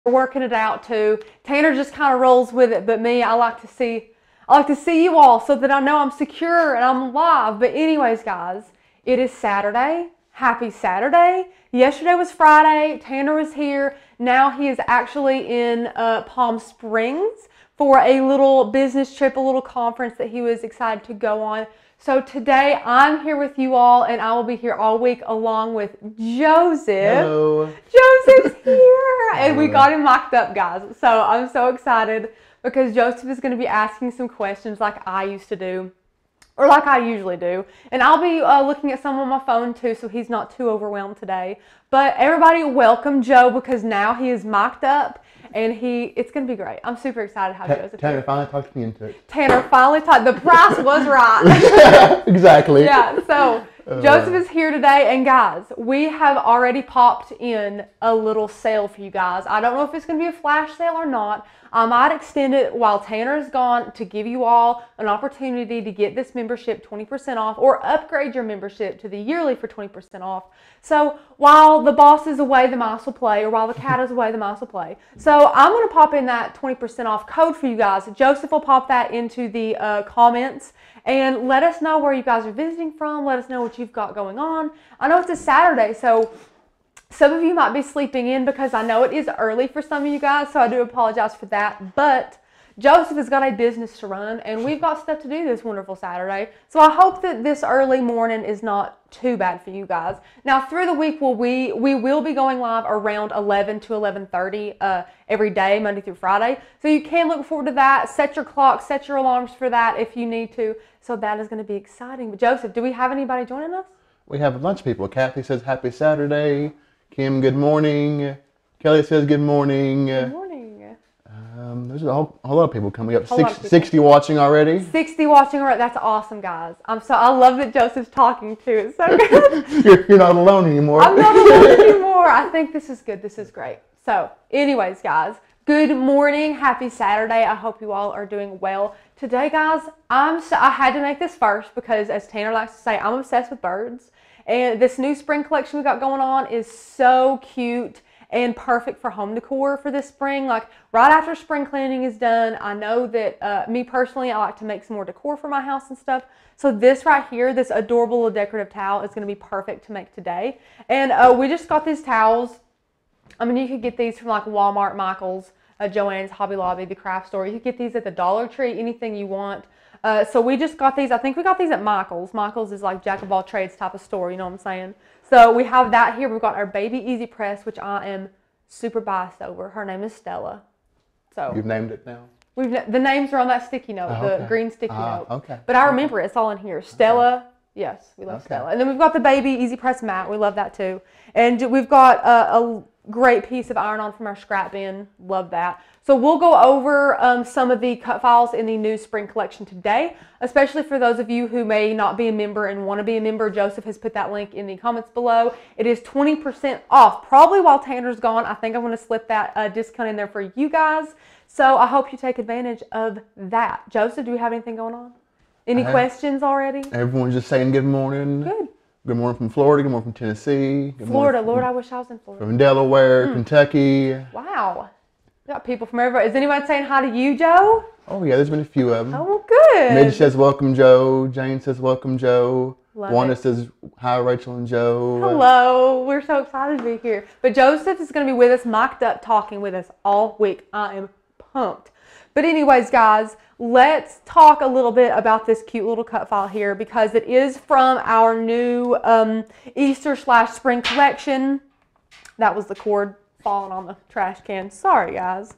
working it out too. Tanner just kind of rolls with it, but me, I like to see you all so that I know I'm secure and I'm live. But anyways, guys, it is Saturday. Happy Saturday. Yesterday was Friday. Tanner was here. Now he is actually in Palm Springs for a little business trip, a little conference that he was excited to go on. So today I'm here with you all, and I will be here all week along with Joseph. Hello. Joseph's here, and we got him mocked up, guys. So I'm so excited because Joseph is going to be asking some questions like I used to do, or like I usually do. And I'll be looking at some on my phone too, so he's not too overwhelmed today. But everybody welcome Joe because now he is mocked up. And it's going to be great. I'm super excited how Joseph Tanner finally talked me into it. Tanner finally talked. The price was right. Exactly. Yeah, so Joseph is here today. And guys, we have already popped in a little sale for you guys. I don't know if it's going to be a flash sale or not. I might extend it while Tanner is gone to give you all an opportunity to get this membership 20% off or upgrade your membership to the yearly for 20% off. So while the boss is away, the mouse will play, or while the cat is away, the mouse will play. So I'm going to pop in that 20% off code for you guys. Joseph will pop that into the comments and let us know where you guys are visiting from. Let us know what you've got going on. I know it's a Saturday, so some of you might be sleeping in because I know it is early for some of you guys, so I do apologize for that. But Joseph has got a business to run, and we've got stuff to do this wonderful Saturday. So I hope that this early morning is not too bad for you guys. Now, through the week, we will be going live around 11 to 11:30 every day, Monday through Friday. So you can look forward to that. Set your clock, set your alarms for that if you need to. So that is going to be exciting. But Joseph, do we have anybody joining us? We have a bunch of people. Kathy says happy Saturday. Kim, good morning. Kelly says good morning. Good morning. There's a whole lot of people coming up. 60 watching already. 60 watching already. That's awesome, guys. I love that Joseph's talking too. It's so good. You're not alone anymore. I'm not alone anymore. I think this is good. This is great. So, anyways, guys, good morning. Happy Saturday. I hope you all are doing well. Today, guys, I had to make this first because, as Tanner likes to say, I'm obsessed with birds. And this new spring collection we got going on is so cute and perfect for home decor for this spring. Like right after spring cleaning is done, I know that me personally, I like to make some more decor for my house and stuff. So this right here, this adorable little decorative towel is going to be perfect to make today. And we just got these towels. I mean, you could get these from like Walmart, Michael's, Joann's, Hobby Lobby, the craft store. You could get these at the Dollar Tree, anything you want. So we just got these. I think we got these at Michael's. Michael's is like jack of all trades type of store, you know what I'm saying? So we have that here. We've got our baby Easy Press, which I am super biased over. Her name is Stella. So you've named it now? The names are on that sticky note, the green sticky note. Okay. But I remember it. It's all in here. Stella. Okay. Yes, we love Stella. And then we've got the baby Easy Press mat. We love that too. And we've got a great piece of iron-on from our scrap bin. Love that. So we'll go over some of the cut files in the new spring collection today, especially for those of you who may not be a member and want to be a member. Joseph has put that link in the comments below. It is 20% off, probably while Tanner's gone. I think I'm going to slip that discount in there for you guys. So I hope you take advantage of that. Joseph, do you have anything going on? Any questions already? Everyone's just saying good morning. Good. Good morning from Florida. Good morning from Tennessee. Good Florida. Lord, I wish I was in Florida. From Delaware, Kentucky. Wow. We got people from everywhere. Is anyone saying hi to you, Joe? Oh, yeah. There's been a few of them. Oh, good. Midge says welcome, Joe. Jane says welcome, Joe. Love Wanda it. says hi, Rachel and Joe. Hello. We're so excited to be here. But Joseph is going to be with us, mocked up, talking with us all week. I am pumped. But anyways, guys, let's talk a little bit about this cute little cut file here because it is from our new Easter/spring collection. That was the cord falling on the trash can. Sorry, guys.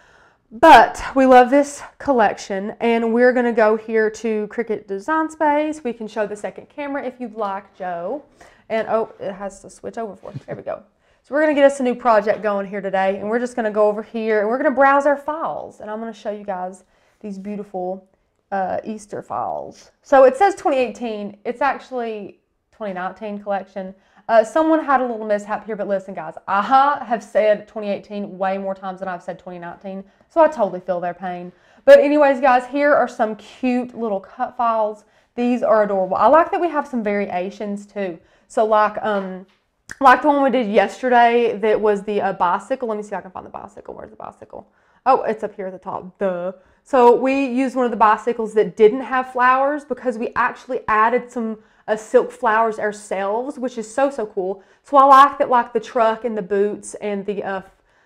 But we love this collection, and we're going to go here to Cricut Design Space. We can show the second camera if you'd like, Joe. And, oh, it has to switch over for us. There we go. So we're going to get us a new project going here today, and we're just going to go over here, and we're going to browse our files, and I'm going to show you guys these beautiful Easter files. So it says 2018. It's actually 2019 collection. Someone had a little mishap here, but listen, guys, I have said 2018 way more times than I've said 2019, so I totally feel their pain. But anyways, guys, here are some cute little cut files. These are adorable. I like that we have some variations, too. So, like, Like the one we did yesterday that was the bicycle. Let me see if I can find the bicycle. Where's the bicycle? Oh, it's up here at the top. Duh. So we used one of the bicycles that didn't have flowers because we actually added some silk flowers ourselves, which is so cool. So I like that, like the truck and the boots and the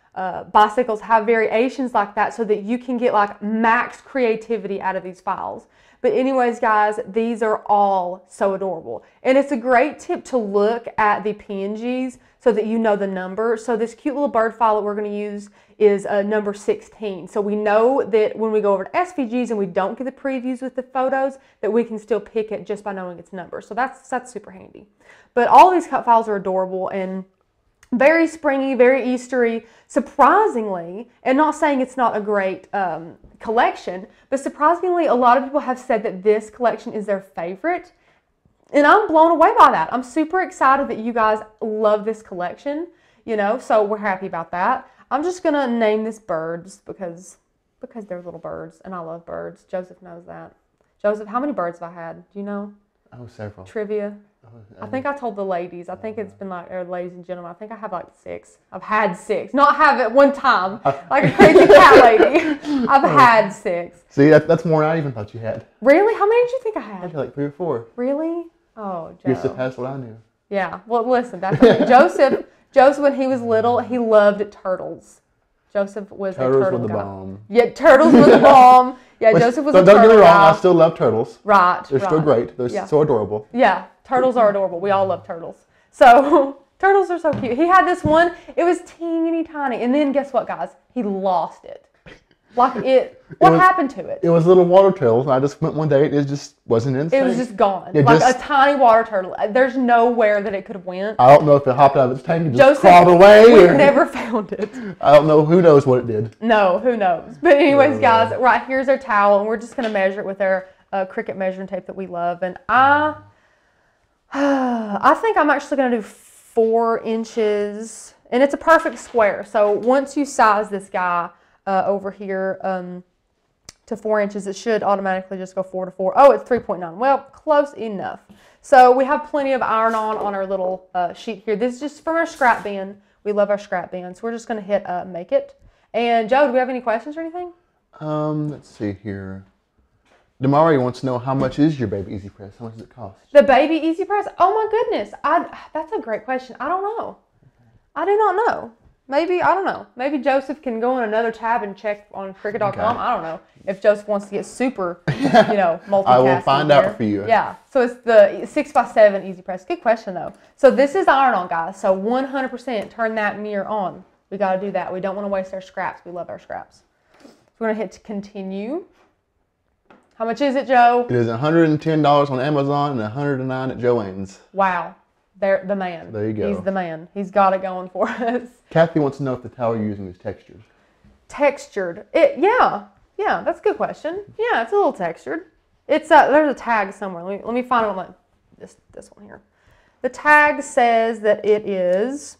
bicycles have variations like that so that you can get like max creativity out of these files. But anyways, guys, these are all so adorable. And it's a great tip to look at the PNGs so that you know the number. So this cute little bird file that we're going to use is number 16. So we know that when we go over to SVGs and we don't get the previews with the photos, that we can still pick it just by knowing its number. So that's super handy. But all these cut files are adorable and very springy, very Eastery, surprisingly, and not saying it's not a great collection, but surprisingly, a lot of people have said that this collection is their favorite, and I'm blown away by that. I'm super excited that you guys love this collection, you know, so we're happy about that. I'm just going to name this birds because they're little birds, and I love birds. Joseph knows that. Joseph, how many birds have I had? Do you know? Oh, several. Trivia. I think I told the ladies. I think it's been like, or ladies and gentlemen, I think I have like 6. I've had 6. Not have it one time, like a crazy cat lady. I've had 6. See, that's more than I even thought you had. Really? How many did you think I had? I had like 3 or 4. Really? Oh, Joe. You surpassed what I knew. Yeah. Well, listen, that's okay. Joseph, when he was little, he loved turtles. Joseph was a turtle guy. Turtles were the bomb. Yeah, turtles were the bomb. Yeah, Joseph was a turtle guy. Don't get me wrong, I still love turtles. Right. They're still great. They're so adorable. Yeah, turtles are adorable. We all love turtles. So, turtles are so cute. He had this one. It was teeny tiny. And then guess what, guys? He lost it. What happened to it? It was little water turtles, and I just went one day, it just wasn't in It was just gone. Like a tiny water turtle. There's nowhere that it could have went. I don't know if it hopped out of its tank and just crawled away. We never found it. I don't know. Who knows what it did? No, who knows? But anyways, guys, right here's our towel, and we're just going to measure it with our Cricut measuring tape that we love. And I think I'm actually going to do 4 inches, and it's a perfect square. So once you size this guy over here to 4 inches, it should automatically just go 4 to 4. Oh, it's 3.9. Well, close enough. So we have plenty of iron-on our little sheet here. This is just from our scrap bin. We love our scrap bin. So we're just going to hit make it. And Joe, do we have any questions or anything? Let's see here. Damari wants to know, how much is your baby Easy Press? How much does it cost? The baby Easy Press? Oh my goodness. That's a great question. I don't know. I do not know. Maybe, I don't know. Maybe Joseph can go in another tab and check on Cricut.com. Okay. I don't know if Joseph wants to get super, multitasking. I will find out for you. Yeah. So it's the 6x7 Easy Press. Good question, though. So this is iron-on, guys. So 100% turn that mirror on. We got to do that. We don't want to waste our scraps. We love our scraps. So we're going to hit continue. How much is it, Joe? It is $110 on Amazon and $109 at Joann's. Wow. They're the man. There you go. He's the man. He's got it going for us. Kathy wants to know if the towel you're using is textured. Textured? Yeah, that's a good question. Yeah, it's a little textured. It's there's a tag somewhere. Let me find it on this one here. The tag says that it's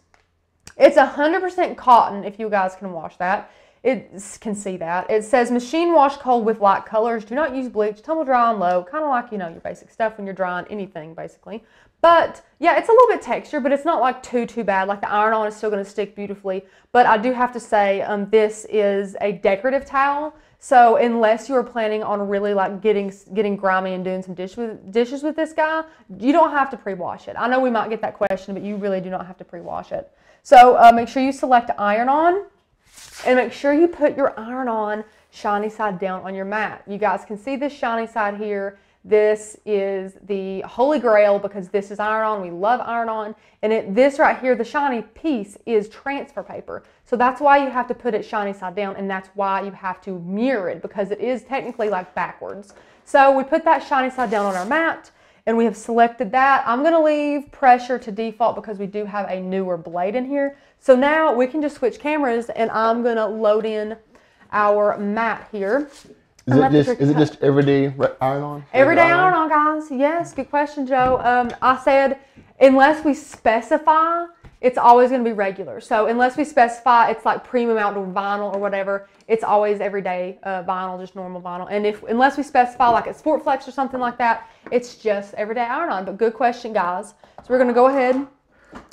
100% cotton, if you guys can wash that. Can see that. It says machine wash cold with light colors. Do not use bleach. Tumble dry on low. Kind of like, your basic stuff when you're drying anything, basically. But, yeah, it's a little bit textured, but it's not like too bad. Like the iron-on is still going to stick beautifully. But I do have to say, this is a decorative towel. So unless you are planning on really like getting grimy and doing some dishes with this guy, you don't have to pre-wash it. I know we might get that question, but you really do not have to pre-wash it. So make sure you select iron-on. And make sure you put your iron-on shiny side down on your mat. You guys can see this shiny side here. This is the holy grail because this is iron-on. We love iron-on. And this right here, the shiny piece, is transfer paper. So that's why you have to put it shiny side down, and that's why you have to mirror it because it is technically like backwards. So we put that shiny side down on our mat, and we have selected that. I'm going to leave pressure to default because we do have a newer blade in here. So now we can just switch cameras, and I'm going to load in our mat here. Is it just everyday iron-on? Everyday iron-on, guys. Yes, good question, Joe. I said unless we specify, it's always going to be regular. So unless we specify it's like premium outdoor vinyl or whatever, it's always everyday vinyl, just normal vinyl. And unless we specify like a Sport Flex or something like that, it's just everyday iron-on. But good question, guys. So we're going to go ahead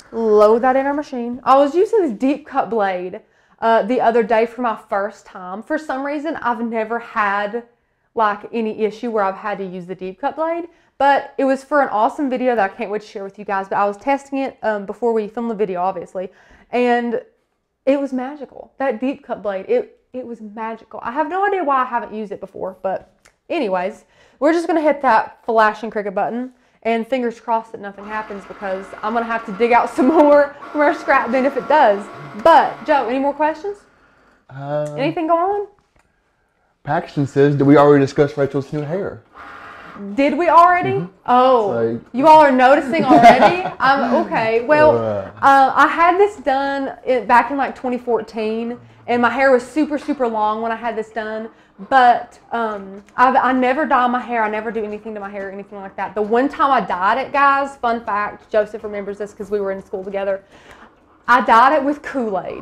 load that in our machine. I was using this deep cut blade the other day for my first time. For some reason, I've never had like any issue where I've had to use the deep cut blade, but it was for an awesome video that I can't wait to share with you guys. But I was testing it before we filmed the video, obviously, and it was magical. That deep cut blade, it was magical. I have no idea why I haven't used it before, but anyways, we're just gonna hit that flashing Cricut button and fingers crossed that nothing happens, because I'm gonna have to dig out some more from our scrap bin if it does. But Joe, any more questions? Anything going on? Paxton says, did we already discuss Rachel's new hair? Did we already? Mm-hmm. Oh, you all are noticing already? Okay. Well, I had this done back in like 2014, and my hair was super, super long when I had this done. But I never dye my hair. I never do anything to my hair or anything like that. The one time I dyed it, guys, fun fact, Joseph remembers this because we were in school together. I dyed it with Kool-Aid.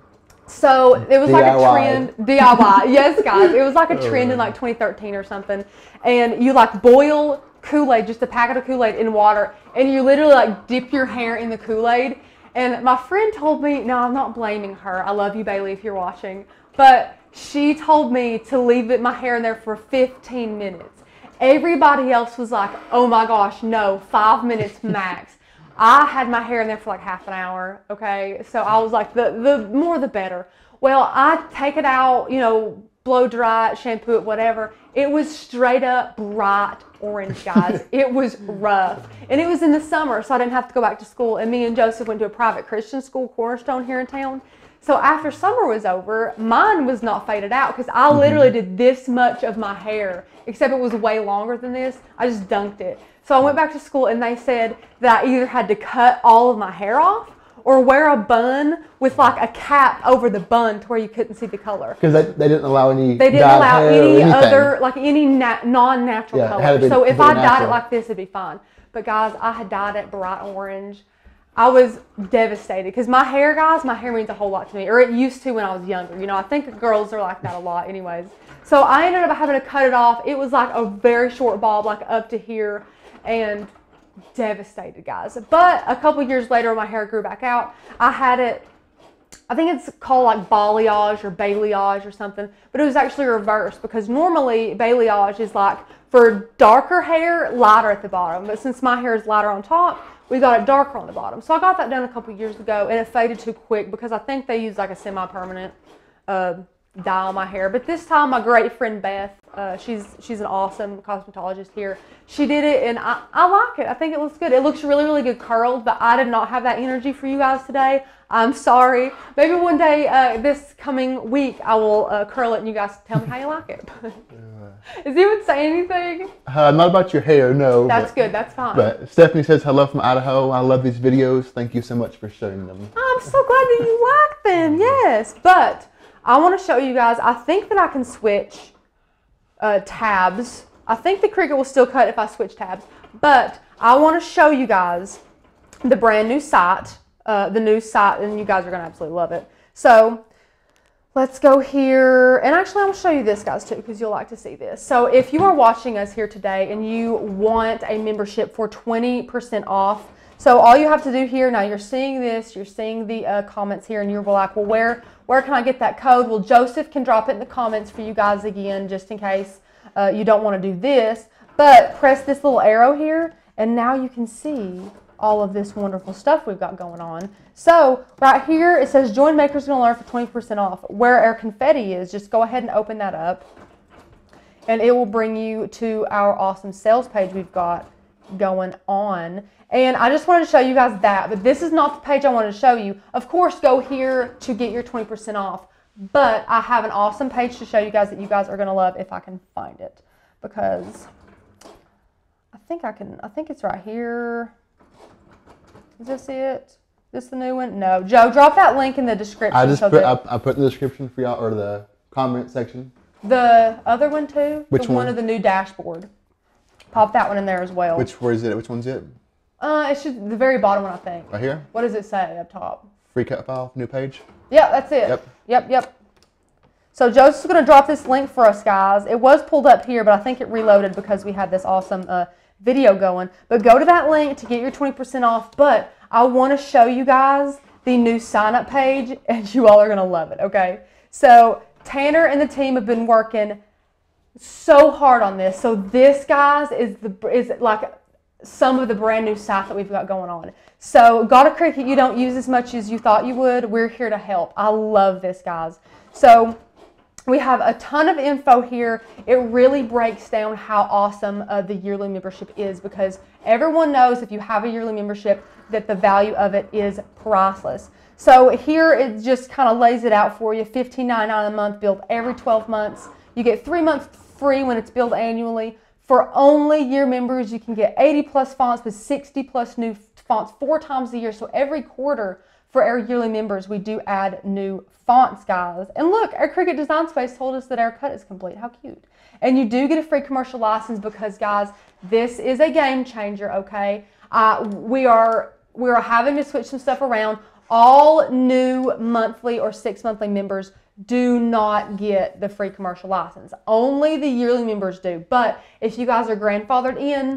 So it was like a trend, DIY. Yes, guys, it was like a trend in like 2013 or something. And you like boil Kool-Aid, just a packet of Kool-Aid in water, and you literally like dip your hair in the Kool-Aid. And my friend told me, no, I'm not blaming her. I love you, Bailey, if you're watching. But she told me to leave my hair in there for 15 minutes. Everybody else was like, oh my gosh, no, 5 minutes max. I had my hair in there for like half an hour, okay? So I was like, the more the better. Well, I take it out, you know, blow dry it, shampoo it, whatever. It was straight up bright orange, guys. It was rough. And it was in the summer, so I didn't have to go back to school. And me and Joseph went to a private Christian school, Cornerstone, here in town. So after summer was over, mine was not faded out because I literally did this much of my hair, except it was way longer than this. I just dunked it. So I went back to school and they said that I either had to cut all of my hair off or wear a bun with like a cap over the bun to where you couldn't see the color. Because they didn't allow any. They didn't allow any other, like any non-natural color. So if I dyed it like this, it'd be fine. But guys, I had dyed it bright orange. I was devastated because my hair, guys, my hair means a whole lot to me, or it used to when I was younger. You know, I think girls are like that a lot anyways. So I ended up having to cut it off. It was like a very short bob, like up to here, and devastated, guys. But a couple years later, when my hair grew back out, I had it, I think it's called like balayage or balayage or something, but it was actually reversed because normally balayage is like for darker hair, lighter at the bottom. But since my hair is lighter on top, we got it darker on the bottom. So I got that done a couple years ago and it faded too quick because I think they use like a semi-permanent dye on my hair. But this time my great friend Beth, she's an awesome cosmetologist here. She did it and I like it. I think it looks good. It looks really, really good curled, but I did not have that energy for you guys today. I'm sorry. Maybe one day this coming week I will curl it and you guys tell me how you like it. Is anyone saying anything? Not about your hair, no. That's good. That's fine. But Stephanie says, hello from Idaho. I love these videos. Thank you so much for showing them. I'm so glad that you like them. Yes. But I want to show you guys. I think that I can switch tabs. I think the Cricut will still cut if I switch tabs. But I want to show you guys the brand new site. The new site, and you guys are going to absolutely love it. So let's go here, and actually I'm going to show you this, guys, too, because you'll like to see this. So if you are watching us here today and you want a membership for 20% off, so all you have to do here, now you're seeing this, you're seeing the comments here, and you're like, well, where can I get that code? Well, Joseph can drop it in the comments for you guys again, just in case you don't want to do this, but press this little arrow here, and now you can see all of this wonderful stuff we've got going on. So right here it says join Makers Gonna Learn for 20% off. Where our confetti is, just go ahead and open that up and it will bring you to our awesome sales page we've got going on. And I just wanted to show you guys that, but this is not the page I wanted to show you. Of course, go here to get your 20% off, but I have an awesome page to show you guys that you guys are gonna love if I can find it, because I think it's right here. Is this it? This the new one? No. Joe, drop that link in the description. I put in the description for y'all, or the comment section. The other one too? Which one? One of the new dashboard. Pop that one in there as well. Where is it? Which one's it? It should the very bottom one, I think. Right here? What does it say up top? Free cut file, new page? Yeah, that's it. Yep. So Joseph's going to drop this link for us, guys. It was pulled up here, but I think it reloaded because we had this awesome video going. But go to that link to get your 20% off. But I want to show you guys the new sign up page, and you all are going to love it, okay? So Tanner and the team have been working so hard on this. So this, guys, is like some of the brand new stuff that we've got going on. So got a Cricut you don't use as much as you thought you would, we're here to help. I love this, guys. So we have a ton of info here. It really breaks down how awesome the yearly membership is, because everyone knows if you have a yearly membership that the value of it is priceless. So here it just kind of lays it out for you. $15.99 a month, billed every 12 months. You get 3 months free when it's billed annually. For only year members, you can get 80 plus fonts with 60 plus new fonts 4 times a year. So every quarter for our yearly members, we do add new fonts, guys. And look, our Cricut Design Space told us that our cut is complete. How cute. And you do get a free commercial license because, guys, this is a game changer, okay? We are having to switch some stuff around. All new monthly or 6 monthly members do not get the free commercial license. Only the yearly members do. But if you guys are grandfathered in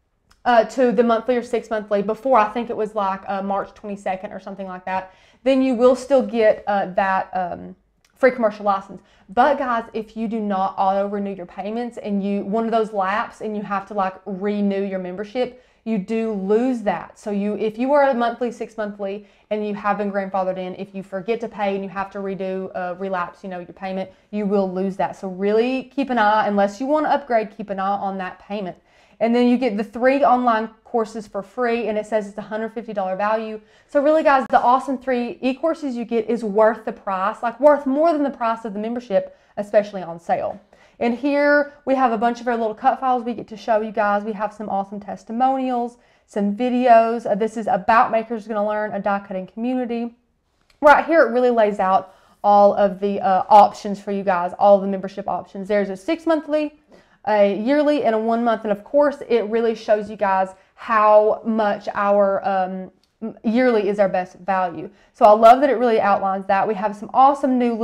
to the monthly or 6 monthly before, I think it was like March 22nd or something like that, then you will still get that free commercial license. But guys, if you do not auto renew your payments and one of those lapse and you have to like renew your membership, you do lose that. So if you are a monthly, 6 monthly, and you have been grandfathered in, if you forget to pay and you have to redo, relapse, your payment, you will lose that. So really keep an eye, unless you want to upgrade, keep an eye on that payment. And then you get the 3 online courses for free, and it says it's $150 value. So really, guys, the awesome 3 e-courses you get is worth the price, like worth more than the price of the membership, especially on sale. And here we have a bunch of our little cut files we get to show you guys. We have some awesome testimonials, some videos. This is About Makers Gonna Learn, a die cutting community. Right here it really lays out all of the options for you guys, all of the membership options. There's a 6 monthly, a yearly, and a 1 month. And of course it really shows you guys how much our yearly is our best value. So I love that it really outlines that. We have some awesome new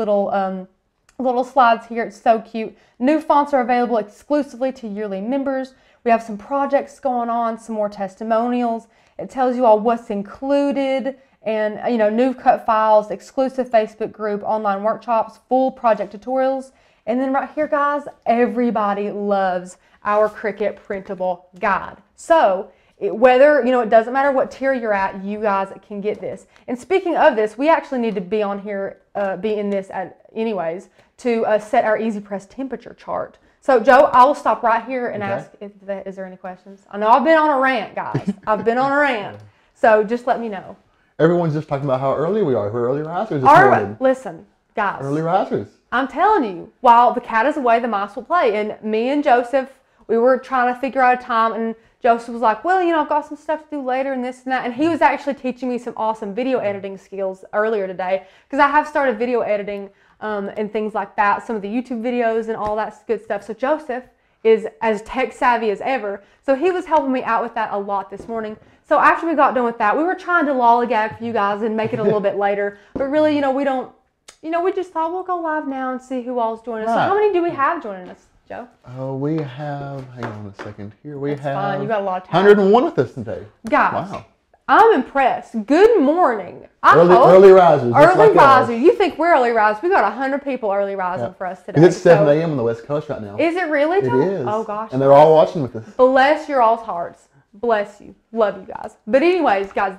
little slides here. It's so cute. New fonts are available exclusively to yearly members. We have some projects going on, some more testimonials. It tells you all what's included, and new cut files, exclusive Facebook group, online workshops, full project tutorials. And then right here, guys, everybody loves our Cricut printable guide. So whether, it doesn't matter what tier you're at, you guys can get this. And speaking of this, we actually need to be on here, be in this anyways, to set our Easy Press temperature chart. So Joe, I will stop right here and ask, is there any questions? I know I've been on a rant, guys. I've been on a rant. So just let me know. Everyone's just talking about how early we are. We're early risers this morning. Listen, guys. Early risers. I'm telling you, while the cat is away, the mice will play. And me and Joseph, we were trying to figure out a time, and Joseph was like, well, I've got some stuff to do later and this and that. And he was actually teaching me some awesome video editing skills earlier today, because I have started video editing and things like that, some of the YouTube videos and all that good stuff. So Joseph is as tech savvy as ever. So he was helping me out with that a lot this morning. So after we got done with that, we were trying to lollygag for you guys and make it a little bit later. But really, we don't, we just thought we'll go live now and see who all's joining us. Right. So how many do we have joining us, Joe? We have, hang on a second here. We have fine. You got a lot of time. 101 with us today. Guys, wow. I'm impressed. Good morning. Early risers. Early risers. You think we're early risers? We got 100 people early rising for us today. It's 7 a.m. on the West Coast right now. Is it really, Joe? It is. Oh, gosh. And they're all watching with us. Bless your all's hearts. Bless you. Love you guys. But anyways, guys,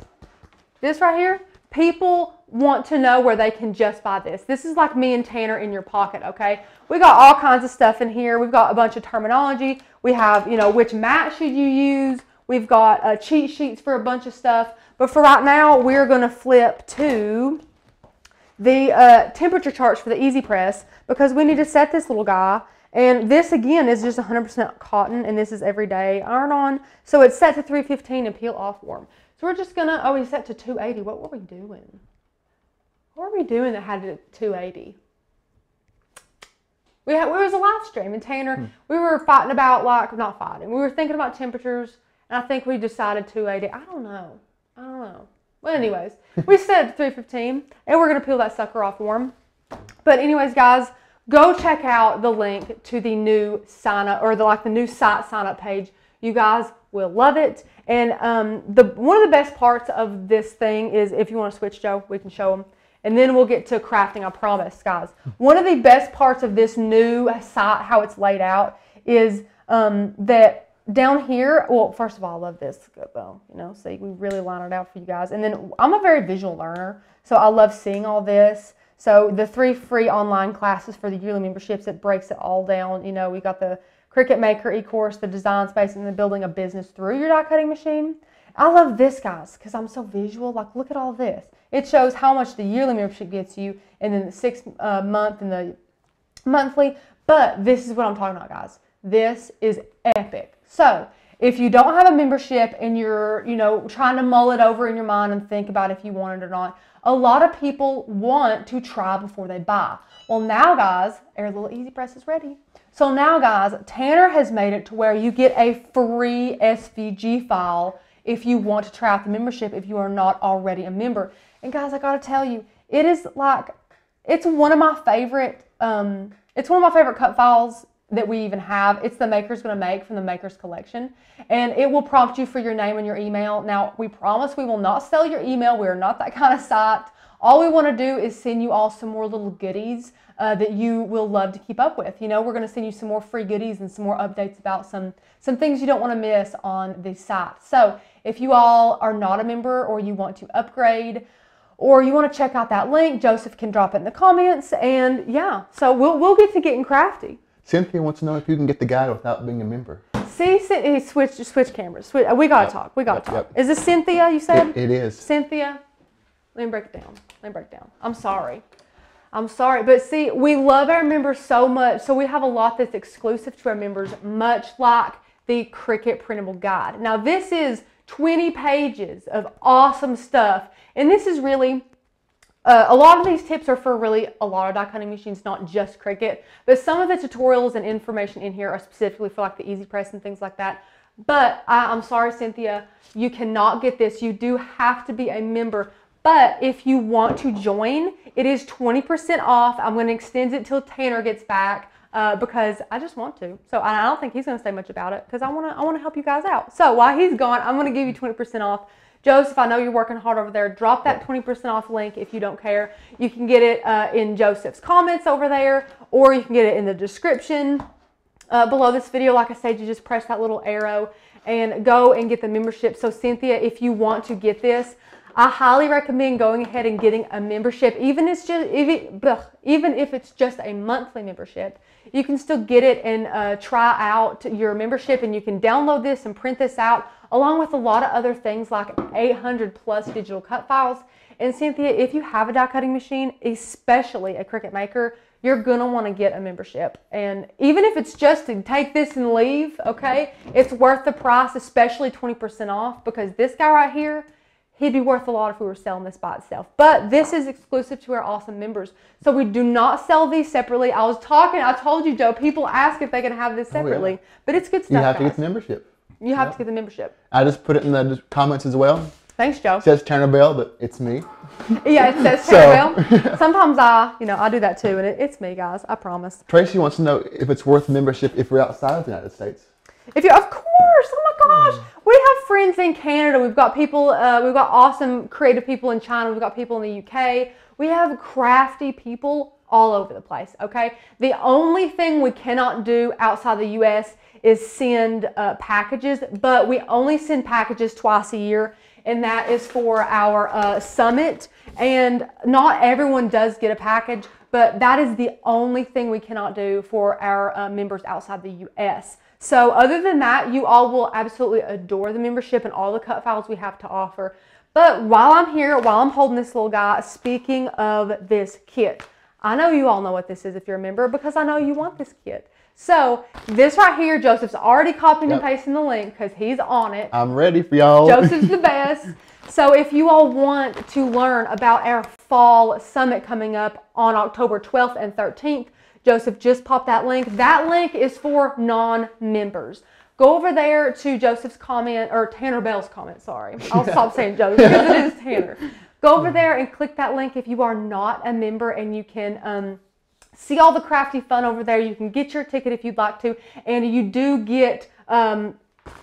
this right here, people want to know where they can just buy this. This is like me and Tanner in your pocket, okay? We got all kinds of stuff in here. We've got a bunch of terminology. We have, which mat should you use. We've got cheat sheets for a bunch of stuff. But for right now, we're going to flip to the temperature charts for the Easy Press, because we need to set this little guy. And this, again, is just 100% cotton, and this is everyday iron-on. So it's set to 315 and peel-off warm. So we're just going to, he's set to 280. What were we doing? What were we doing that had it at 280? We was a live stream, and Tanner, we were fighting about, not fighting. We were thinking about temperatures, and I think we decided 280. I don't know. Well, anyways, we set it to 315, and we're going to peel that sucker off warm. But anyways, guys, go check out the link to the new sign up, or the new site sign up page. You guys, will love it. And one of the best parts of this thing is, if you want to switch, Joe, we can show them. And then we'll get to crafting, I promise, guys. One of the best parts of this new site, how it's laid out, is that down here, well, first of all, I love this. Well, you know, see, we really line it out for you guys. And then I'm a very visual learner, so I love seeing all this. So the 3 free online classes for the yearly memberships, it breaks it all down. You know, we got the Cricut Maker e-course, the design space, and the building a business through your die cutting machine. I love this, guys, because I'm so visual. Like, look at all this. It shows how much the yearly membership gets you, and then the 6 month and the monthly. But this is what I'm talking about, guys. This is epic. So if you don't have a membership and you're, you know, trying to mull it over in your mind and think about if you want it or not, a lot of people want to try before they buy. Well, now, guys, our little Easy Press is ready. So now, guys, Tanner has made it to where you get a free SVG file if you want to try out the membership if you are not already a member. And guys, I gotta tell you, it is like, it's one of my favorite cut files that we even have. It's the Maker's Gonna Make from the Maker's Collection. And it will prompt you for your name and your email. Now, we promise we will not sell your email. We are not that kind of site. All we want to do is send you all some more little goodies that you will love to keep up with. You know, we're going to send you some more free goodies and some more updates about some things you don't want to miss on the site. So if you all are not a member, or you want to upgrade, or you want to check out that link, Joseph can drop it in the comments. And yeah, so we'll get to getting crafty. Cynthia wants to know if you can get the guide without being a member. See, he switch cameras. We gotta talk. We gotta talk. Yep. Is this Cynthia? You said it is. Cynthia. Let me break it down. I'm sorry. But see, we love our members so much, so we have a lot that's exclusive to our members, much like the Cricut printable guide. Now, this is 20 pages of awesome stuff, and this is really. A lot of these tips are for really a lot of die cutting machines, not just Cricut. But some of the tutorials and information in here are specifically for like the Easy Press and things like that. But I'm sorry, Cynthia, you cannot get this. You do have to be a member. But if you want to join, it is 20% off. I'm going to extend it till Tanner gets back because I just want to. So I don't think he's going to say much about it because I want to help you guys out. So while he's gone, I'm going to give you 20% off. Joseph, I know you're working hard over there. Drop that 20% off link if you don't care. You can get it in Joseph's comments over there, or you can get it in the description below this video. Like I said, you just press that little arrow and go and get the membership. So Cynthia, if you want to get this, I highly recommend going ahead and getting a membership. Even if it's just a monthly membership, you can still get it and try out your membership, and you can download this and print this out along with a lot of other things like 800 plus digital cut files. And Cynthia, if you have a die cutting machine, especially a Cricut Maker, you're gonna want to get a membership. And even if it's just to take this and leave, okay, it's worth the price, especially 20% off, because this guy right here, he'd be worth a lot if we were selling this by itself. But this is exclusive to our awesome members. So we do not sell these separately. I told you, Joe, people ask if they can have this separately. But it's good stuff, You have to guys. get the membership. You have to get the membership. I just put it in the comments as well. Thanks, Joe. It says Tanner Bell, but it's me. Yeah, it says Tanner Bell. Sometimes I do that too, and it's me, guys. I promise. Tracy wants to know if it's worth membership if we're outside of the United States. Of course. Oh my gosh. We have friends in Canada. We've got people, we've got awesome creative people in China. We've got people in the UK. We have crafty people all over the place, okay? The only thing we cannot do outside the US is send packages, but we only send packages twice a year, and that is for our summit. And not everyone does get a package, but that is the only thing we cannot do for our members outside the US. So other than that, you all will absolutely adore the membership and all the cut files we have to offer. But while I'm here, while I'm holding this little guy, speaking of this kit, I know you all know what this is if you're a member, because I know you want this kit. So this right here, Joseph's already copying and pasting the link because he's on it. I'm ready for y'all. Joseph's the best. So if you all want to learn about our fall summit coming up on October 12th and 13th, Joseph just popped that link. That link is for non-members. Go over there to Joseph's comment, or Tanner Bell's comment, sorry. I'll stop saying Joseph because it is Tanner. Go over there and click that link if you are not a member, and you can see all the crafty fun over there. You can get your ticket if you'd like to, and you do get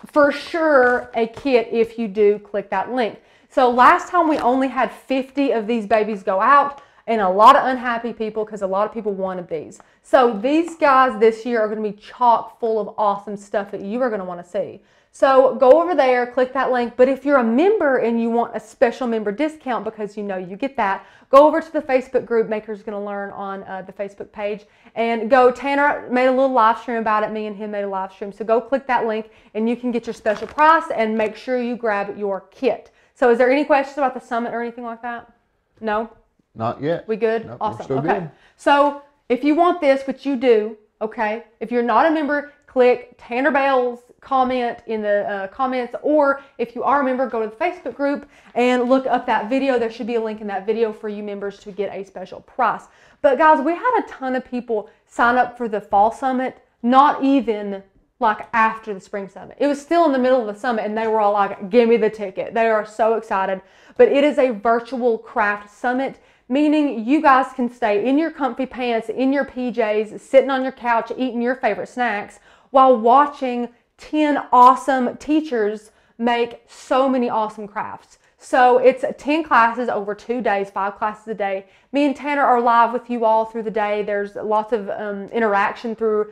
for sure a kit if you do click that link. So last time we only had 50 of these babies go out, and a lot of unhappy people because a lot of people wanted these. So these guys this year are going to be chock full of awesome stuff that you are going to want to see. So go over there, click that link. But if you're a member and you want a special member discount because you know you get that, go over to the Facebook group, Makers Gonna Learn, on the Facebook page, and go. Tanner made a little live stream about it. Me and him made a live stream. So go click that link and you can get your special price and make sure you grab your kit. So is there any questions about the summit or anything like that? No? Not yet. We good? Nope, awesome. still Okay. good. So if you want this, which you do, okay, if you're not a member, click Tanner Bell's comment in the comments, or if you are a member, go to the Facebook group and look up that video. There should be a link in that video for you members to get a special price. But guys, we had a ton of people sign up for the fall summit, not even like after the spring summit. It was still in the middle of the summit and they were all like, give me the ticket. They are so excited. But it is a virtual craft summit, meaning you guys can stay in your comfy pants, in your PJs, sitting on your couch, eating your favorite snacks while watching 10 awesome teachers make so many awesome crafts. So it's 10 classes over 2 days, 5 classes a day. Me and Tanner are live with you all through the day. There's lots of interaction through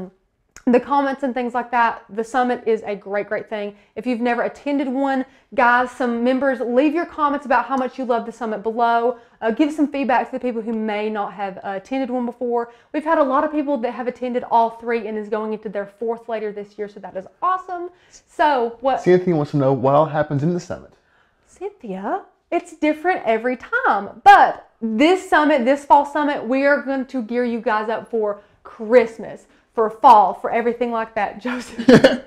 the comments and things like that. The summit is a great thing. If you've never attended one, guys, some members, leave your comments about how much you love the summit below. Give some feedback to the people who may not have attended one before. We've had a lot of people that have attended all 3 and is going into their 4th later this year, so that is awesome. So what? Cynthia wants to know what all happens in the summit. Cynthia, it's different every time. But this summit, this fall summit, we are going to gear you guys up for Christmas, for fall, for everything like that. Joseph,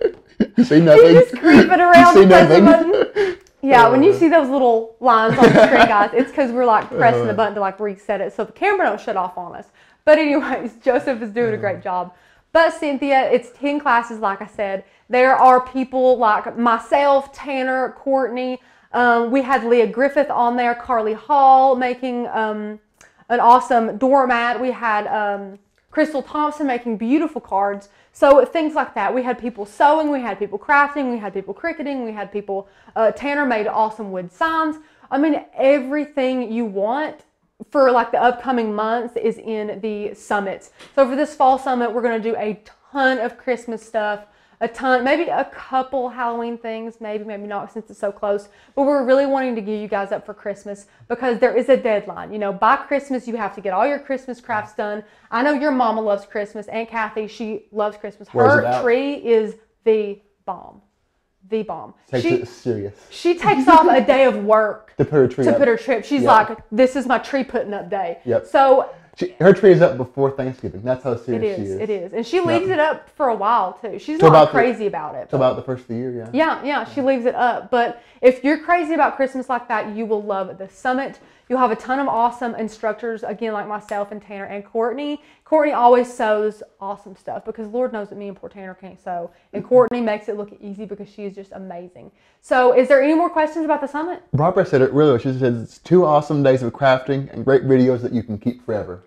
you see nothing? he's just creeping around you see pressing nothing? the button. Yeah, when you see those little lines on the screen, guys, it's because we're like pressing the button to like reset it so the camera don't shut off on us. But anyways, Joseph is doing a great job. But Cynthia, it's 10 classes, like I said. There are people like myself, Tanner, Courtney. We had Leah Griffith on there, Carly Hall making an awesome doormat. We had Crystal Thompson making beautiful cards. So things like that. We had people sewing, we had people crafting, we had people cricketing, we had people, Tanner made awesome wood signs. I mean, everything you want for like the upcoming months is in the summits. So for this fall summit, we're going to do a ton of Christmas stuff. A ton, maybe a couple Halloween things, maybe not since it's so close. But we're really wanting to gear you guys up for Christmas because there is a deadline. You know, by Christmas, you have to get all your Christmas crafts done. I know your mama loves Christmas. Aunt Kathy, she loves Christmas. Her tree is the bomb. The bomb. Takes it serious. She takes off a day of work to put her tree up. Put her tree. She's like, this is my tree putting up day. Yep. So her tree is up before Thanksgiving. That's how serious she is. It is. And she leaves it up for a while, too. She's not crazy about it. Till about the first of the year, yeah. Yeah, she leaves it up. But if you're crazy about Christmas like that, you will love the summit. You'll have a ton of awesome instructors, again, like myself and Tanner and Courtney. Courtney always sews awesome stuff because Lord knows that me and poor Tanner can't sew. And Courtney makes it look easy because she is just amazing. So is there any more questions about the summit? Barbara said it really well. She said it's 2 awesome days of crafting and great videos that you can keep forever.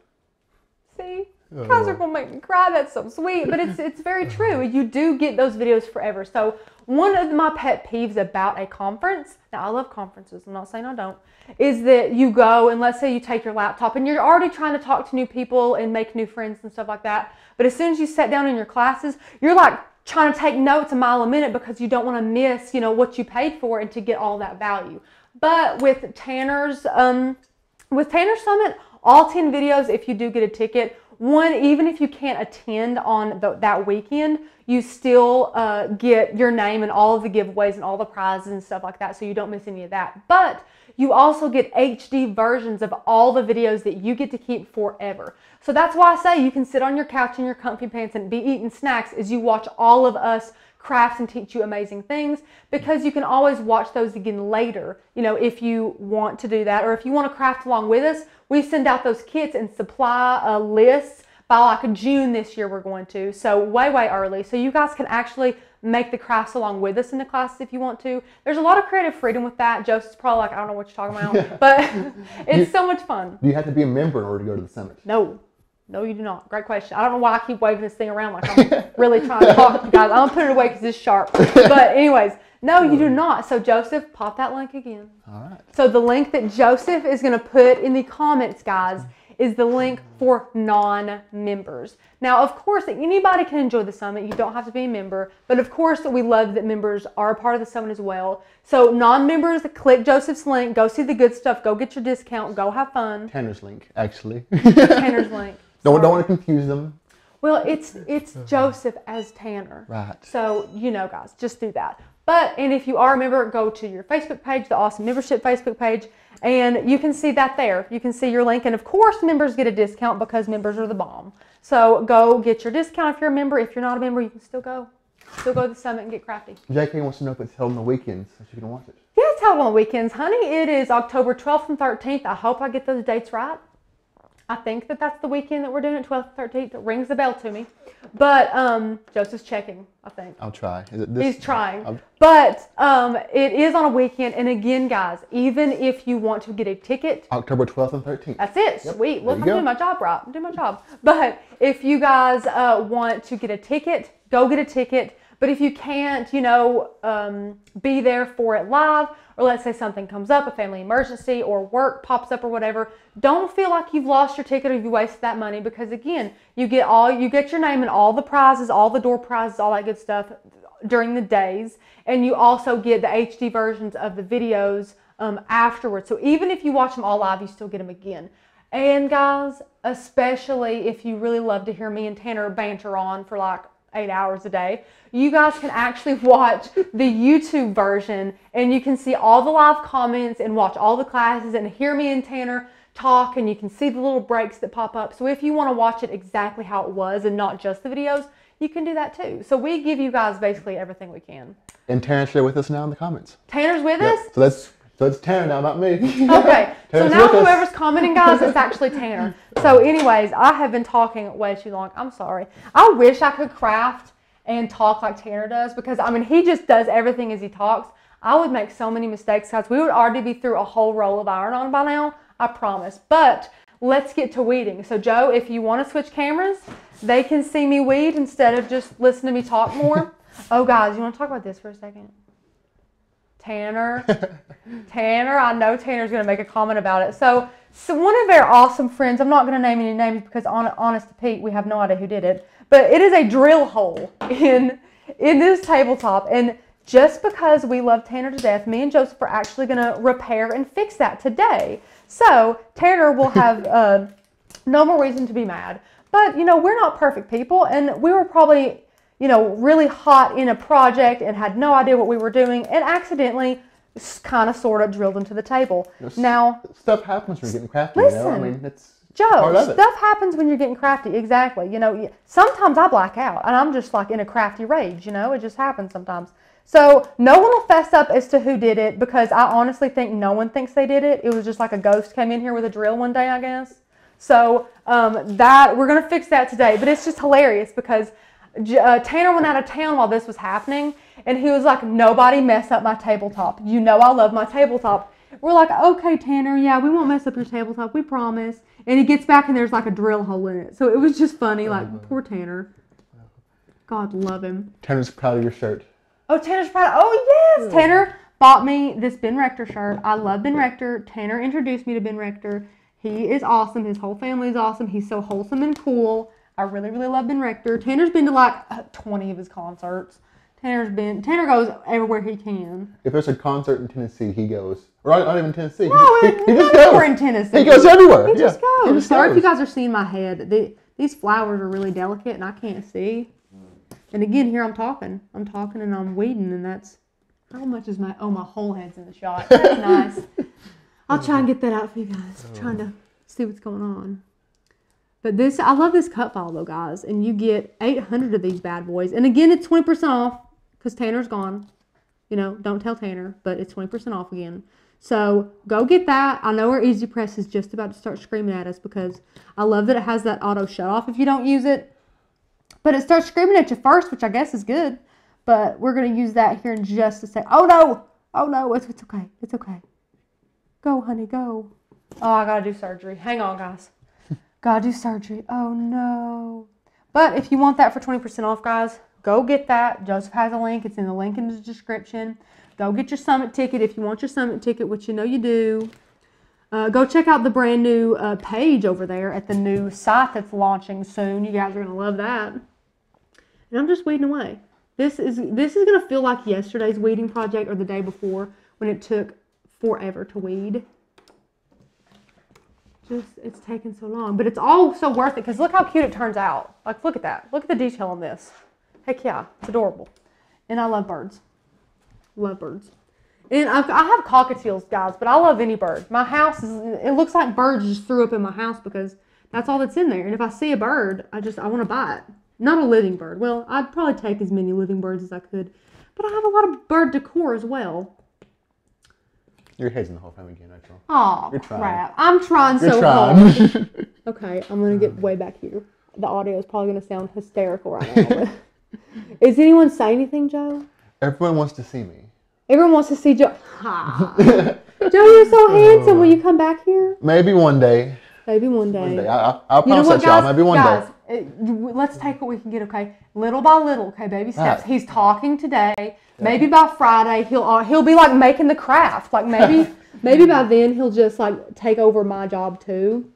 See? You guys are going to make me cry. That's so sweet. But it's very true. You do get those videos forever. So one of my pet peeves about a conference, now I love conferences, I'm not saying I don't, is that you go and let's say you take your laptop and you're already trying to talk to new people and make new friends and stuff like that. But as soon as you sit down in your classes, you're like trying to take notes a mile a minute because you don't want to miss, you know, what you paid for and to get all that value. But with Tanner's Summit, all 10 videos, if you do get a ticket, even if you can't attend on that weekend, you still get your name and all of the giveaways and all the prizes and stuff like that, so you don't miss any of that. But you also get HD versions of all the videos that you get to keep forever. So that's why I say you can sit on your couch in your comfy pants and be eating snacks as you watch all of us craft and teach you amazing things, because you can always watch those again later, you know, if you want to do that, or if you want to craft along with us. We send out those kits and supply lists by like June this year we're going to, so way early, so you guys can actually make the crafts along with us in the classes if you want to. There's a lot of creative freedom with that. Joseph's probably like, I don't know what you're talking about, but it's so much fun. Do you have to be a member in order to go to the summit? No, No, you do not. Great question. I don't know why I keep waving this thing around like I'm really trying to talk to you guys. I'm going to put it away because it's sharp. But anyways, no, you do not. So Joseph, pop that link again. All right. So the link that Joseph is going to put in the comments, guys, is the link for non-members. Now, of course, anybody can enjoy the summit. You don't have to be a member. But of course, we love that members are a part of the summit as well. So non-members, click Joseph's link. Go see the good stuff. Go get your discount. Go have fun. Tanner's link, actually. Tanner's link. Don't want to confuse them. Well, it's Joseph as Tanner. Right. So, guys, just do that. And if you are a member, go to your Facebook page, the Awesome Membership Facebook page, and you can see that there. You can see your link. And of course, members get a discount because members are the bomb. So go get your discount if you're a member. If you're not a member, you can still go. Still go to the summit and get crafty. Jackie wants to know if it's held on the weekends so she can watch it. Yeah, it's held on the weekends, honey. It is October 12th and 13th. I hope I get those dates right. I think that's the weekend that we're doing it, 12th and 13th. It rings a bell to me. But Joseph's checking, I think. I'll try. Is it this? He's trying. But it is on a weekend. And again, guys, even if you want to get a ticket. October 12th and 13th. That's it. Yep. Sweet. Look, I'm go. doing my job right. I'm doing my job. But if you guys want to get a ticket, go get a ticket. But if you can't, be there for it live, or let's say something comes up, a family emergency or work pops up or whatever, don't feel like you've lost your ticket or you wasted that money, because again, you get your name and all the prizes, all the door prizes, all that good stuff during the days, and you also get the HD versions of the videos afterwards. So even if you watch them all live, you still get them again. And guys, especially if you really love to hear me and Tanner banter on for like 8 hours a day, you guys can actually watch the YouTube version, and you can see all the live comments and watch all the classes and hear me and Tanner talk, and you can see the little breaks that pop up. So if you want to watch it exactly how it was and not just the videos, you can do that too. So we give you guys basically everything we can. And Tanner's here with us now in the comments. Tanner's with us? So it's Tanner now, not me. Okay, so now whoever's commenting, guys, it's actually Tanner. So anyways, I have been talking way too long. I'm sorry. I wish I could craft and talk like Tanner does, because, he just does everything as he talks. I would make so many mistakes, guys. We would already be through a whole roll of iron-on by now, I promise. But let's get to weeding. So, Joe, if you want to switch cameras, they can see me weed instead of just listen to me talk more. Oh, guys, you want to talk about this for a second? Tanner, I know Tanner's going to make a comment about it. So one of our awesome friends, I'm not going to name any names because honest to Pete, we have no idea who did it, but it is a drill hole in this tabletop. And just because we love Tanner to death, me and Joseph are actually going to repair and fix that today. So Tanner will have no more reason to be mad. But, we're not perfect people, and we were probably really hot in a project and had no idea what we were doing, and accidentally kind of sort of drilled into the table. Now, stuff happens when you're getting crafty. Listen, it's Joe, part of it. Stuff happens when you're getting crafty. Exactly. Sometimes I black out and I'm just like in a crafty rage. It just happens sometimes. So no one will fess up as to who did it, because I honestly think no one thinks they did it. It was just like a ghost came in here with a drill one day, I guess. So that we're gonna fix that today. But it's just hilarious because Tanner went out of town while this was happening, and he was like, nobody mess up my tabletop. I love my tabletop. We're like, okay, Tanner, yeah, we won't mess up your tabletop, we promise. And he gets back and there's like a drill hole in it. So it was just funny, like, poor Tanner. God love him. Tanner's proud of your shirt. Oh, Tanner's proud. Oh, yes. Tanner bought me this Ben Rector shirt. I love Ben Rector. Tanner introduced me to Ben Rector. He is awesome. His whole family is awesome. He's so wholesome and cool. I really, really love Ben Rector. Tanner's been to like 20 of his concerts. Tanner goes everywhere he can. If there's a concert in Tennessee, he goes. Or not even Tennessee. No, he just goes. We're in Tennessee. He goes everywhere. He just goes. Sorry if you guys are seeing my head. These flowers are really delicate and I can't see. And again, here I'm talking and I'm weeding, and that's, how much is my whole head's in the shot. That's nice. I'll try and get that out for you guys. I'm trying to see what's going on. But I love this cut file though, guys. And you get 800 of these bad boys. And again, it's 20% off because Tanner's gone. Don't tell Tanner, but it's 20% off again. So go get that. I know our Easy Press is just about to start screaming at us because I love that it has that auto shut off if you don't use it. But it starts screaming at you first, which I guess is good. But we're going to use that here in just a second. Oh no! Oh no, it's okay. It's okay. Go, honey, go. Oh, I got to do surgery. Hang on, guys. Gotta do surgery. Oh, no. But if you want that for 20% off, guys, go get that. Joseph has a link. It's in the link in the description. Go get your Summit ticket if you want your Summit ticket, which you know you do. Go check out the brand new page over there at the new site that's launching soon. You guys are going to love that. And I'm just weeding away. This is going to feel like yesterday's weeding project or the day before when it took forever to weed. It's taken so long. But it's all so worth it because look how cute it turns out. Like, look at that. Look at the detail on this. Heck yeah. It's adorable. And I love birds. Love birds. And I have cockatiels, guys, but I love any bird. My house it looks like birds just threw up in my house because that's all that's in there. And if I see a bird, I want to buy it. Not a living bird. Well, I'd probably take as many living birds as I could. But I have a lot of bird decor as well. Your head's in the whole frame again, Rachel. Oh, You're trying. crap. I'm trying so hard. Okay, I'm going to get way back here. The audio is probably going to sound hysterical right now. Is anyone saying anything, Joe? Everyone wants to see me. Everyone wants to see Joe. Joe, you're so handsome. Will you come back here? Maybe one day. Maybe one day. One day. I'll promise that, y'all. Maybe one day. Let's take what we can get, okay? Little by little, okay? Baby steps. Right. He's talking today. Yeah. Maybe by Friday he'll be like making the craft. Like maybe by then he'll just like take over my job too.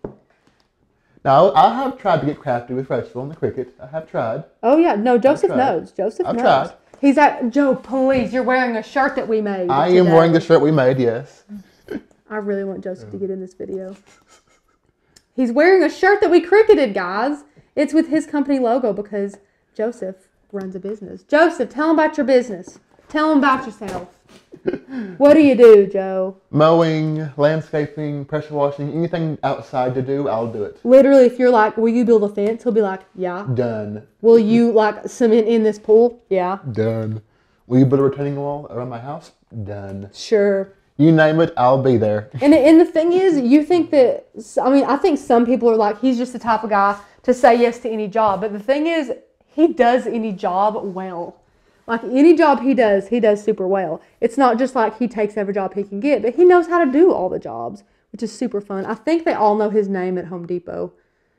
Now I have tried to get crafty with Rachel on the Cricut. I have tried. Oh yeah, no, Joseph knows. I've tried. He's like, Joe, please, you're wearing a shirt that we made. I am wearing the shirt we made, yes. I really want Joseph to get in this video. He's wearing a shirt that we Cricketed, guys. It's with his company logo because Joseph runs a business. Joseph, tell him about your business. Tell him about yourself. What do you do, Joe? Mowing, landscaping, pressure washing, anything outside to do, I'll do it. Literally, if you're like, will you build a fence? He'll be like, yeah. Done. Will you like cement in this pool? Yeah. Done. Will you build a retaining wall around my house? Done. Sure. You name it, I'll be there. And the thing is, you think that, I think some people are like, he's just the type of guy to say yes to any job. But the thing is, he does any job well. Like any job he does super well. It's not just like he takes every job he can get, but he knows how to do all the jobs, which is super fun. I think they all know his name at Home Depot.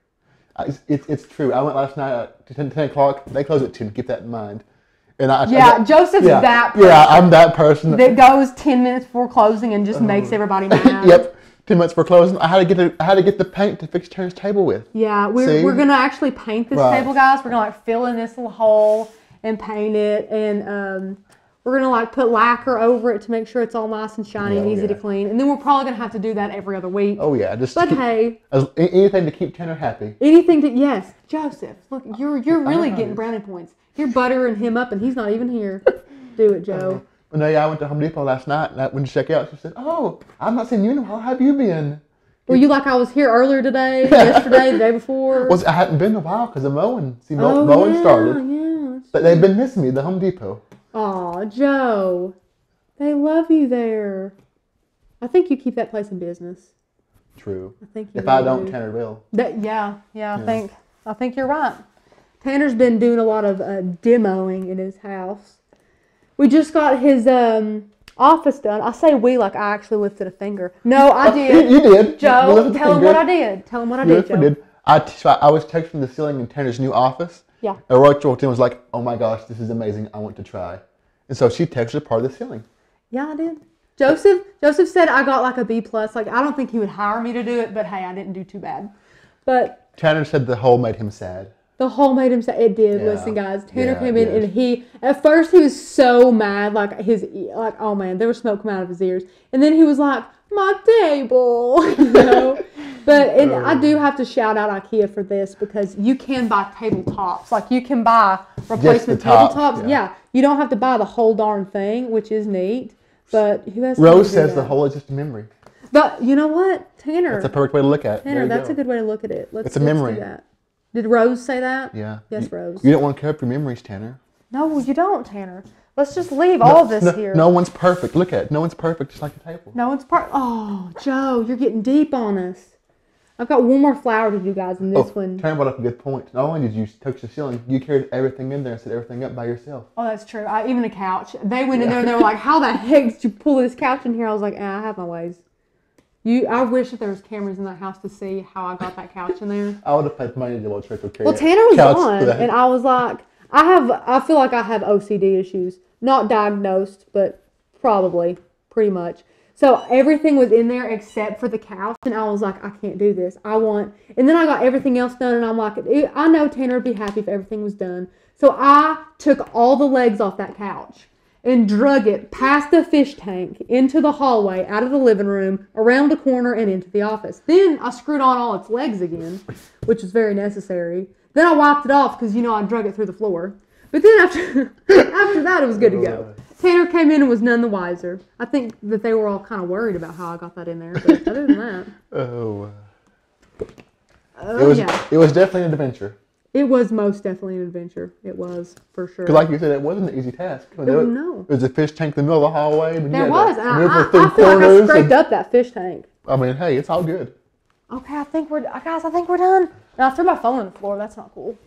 It's true. I went last night at 10 o'clock. They close at 2. Keep that in mind. And Joseph's that person. Yeah, I'm that person. That goes 10 minutes before closing and just makes everybody mad. Yep. 10 minutes before closing. I had to get the paint to fix Terry's table with. Yeah, we're gonna actually paint this table, guys. We're gonna like fill in this little hole and paint it, and we're gonna like put lacquer over it to make sure it's all nice and shiny and easy to clean. And then we're probably gonna have to do that every other week. Oh yeah, hey, anything to keep Tanner happy. Yes, Joseph. Look, you're really getting brownie points. You're buttering him up, and he's not even here. Do it, Joe. Well, no, yeah, I went to Home Depot last night, and when to check out, she said, "Oh, I've not seen you in a while. How have you been?" Were you like I was here earlier today, yesterday, the day before? Well, I hadn't been in a while because of mowing. See, mowing started. Yeah. But they've been missing me, the Home Depot. Aw, Joe. They love you there. I think you keep that place in business. True. I think you If I don't, Tanner will. Yeah, I think you're right. Tanner's been doing a lot of demoing in his house. We just got his office done. I say we like I actually lifted a finger. No, I did. You did. Joe, tell him what I did. Tell him what I did, Joe. Did. I was texting the ceiling in Tanner's new office. Yeah. And Rachel was like, "Oh my gosh, this is amazing. I want to try." And so she texted part of the ceiling. Yeah, I did. Joseph said I got like a B+. Like, I don't think he would hire me to do it, but hey, I didn't do too bad. But Tanner said the hole made him sad. The hole made him sad. It did. Yeah. Listen, guys. Tanner came in and at first he was so mad. Like, oh man, there was smoke coming out of his ears. And then he was like, my table, you know. But I do have to shout out IKEA for this because you can buy tabletops. Like, you can buy replacement tabletops. Yeah. You don't have to buy the whole darn thing, which is neat. But who has Rose says the whole is just a memory. But you know what, Tanner? That's a perfect way to look at it. Tanner, that's a good way to look at it. It's a memory. Do that. Did Rose say that? Yeah. Yes, Rose. You don't want to care up your memories, Tanner. No, you don't, Tanner. Let's just leave all of this here. No one's perfect. Look at it. No one's perfect, just like the table. No one's perfect. Oh, Joe, you're getting deep on us. I've got one more flower to do, guys, in this one. Tanner brought up a good point. Not only did you touch the ceiling, you carried everything in there and set everything up by yourself. Oh, that's true. Even the couch. They went in there and they were like, how the heck did you pull this couch in here? I was like, I have my ways. I wish that there was cameras in that house to see how I got that couch in there. I would have paid money to go trick or treat. Well, Tanner was gone, and I was like, I feel like I have OCD issues. Not diagnosed, but probably, pretty much. So everything was in there except for the couch, and I was like, I can't do this. And then I got everything else done, and I'm like, I know Tanner would be happy if everything was done. So I took all the legs off that couch and drug it past the fish tank into the hallway, out of the living room, around the corner, and into the office. Then I screwed on all its legs again, which was very necessary. Then I wiped it off because, I drug it through the floor. But then after that, it was good to go. Tanner came in and was none the wiser. I think that they were all kind of worried about how I got that in there, but other than that. It was definitely an adventure. It was most definitely an adventure. It was, for sure. Because like you said, it wasn't an easy task. No. It was a fish tank in the middle of the hallway. There was. I feel like I scraped up that fish tank. I mean, hey, it's all good. Okay, I think we're done. Now, I threw my phone on the floor. That's not cool.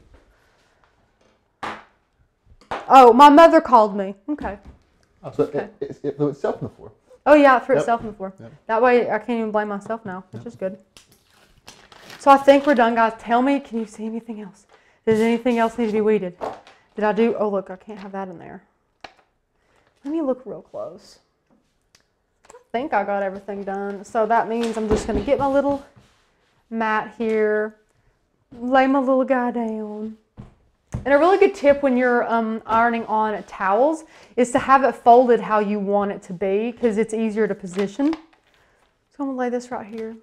Oh, my mother called me. Okay. Oh, so okay. It threw itself on the floor. Oh, yeah, it threw itself on the floor. Yep. That way, I can't even blame myself now, which is good. So I think we're done, guys. Tell me, can you see anything else? Does anything else need to be weeded? Did I do? Oh, look, I can't have that in there. Let me look real close. I think I got everything done. So that means I'm just going to get my little mat here, lay my little guy down. And a really good tip when you're ironing on towels is to have it folded how you want it to be because it's easier to position. So I'm going to lay this right here.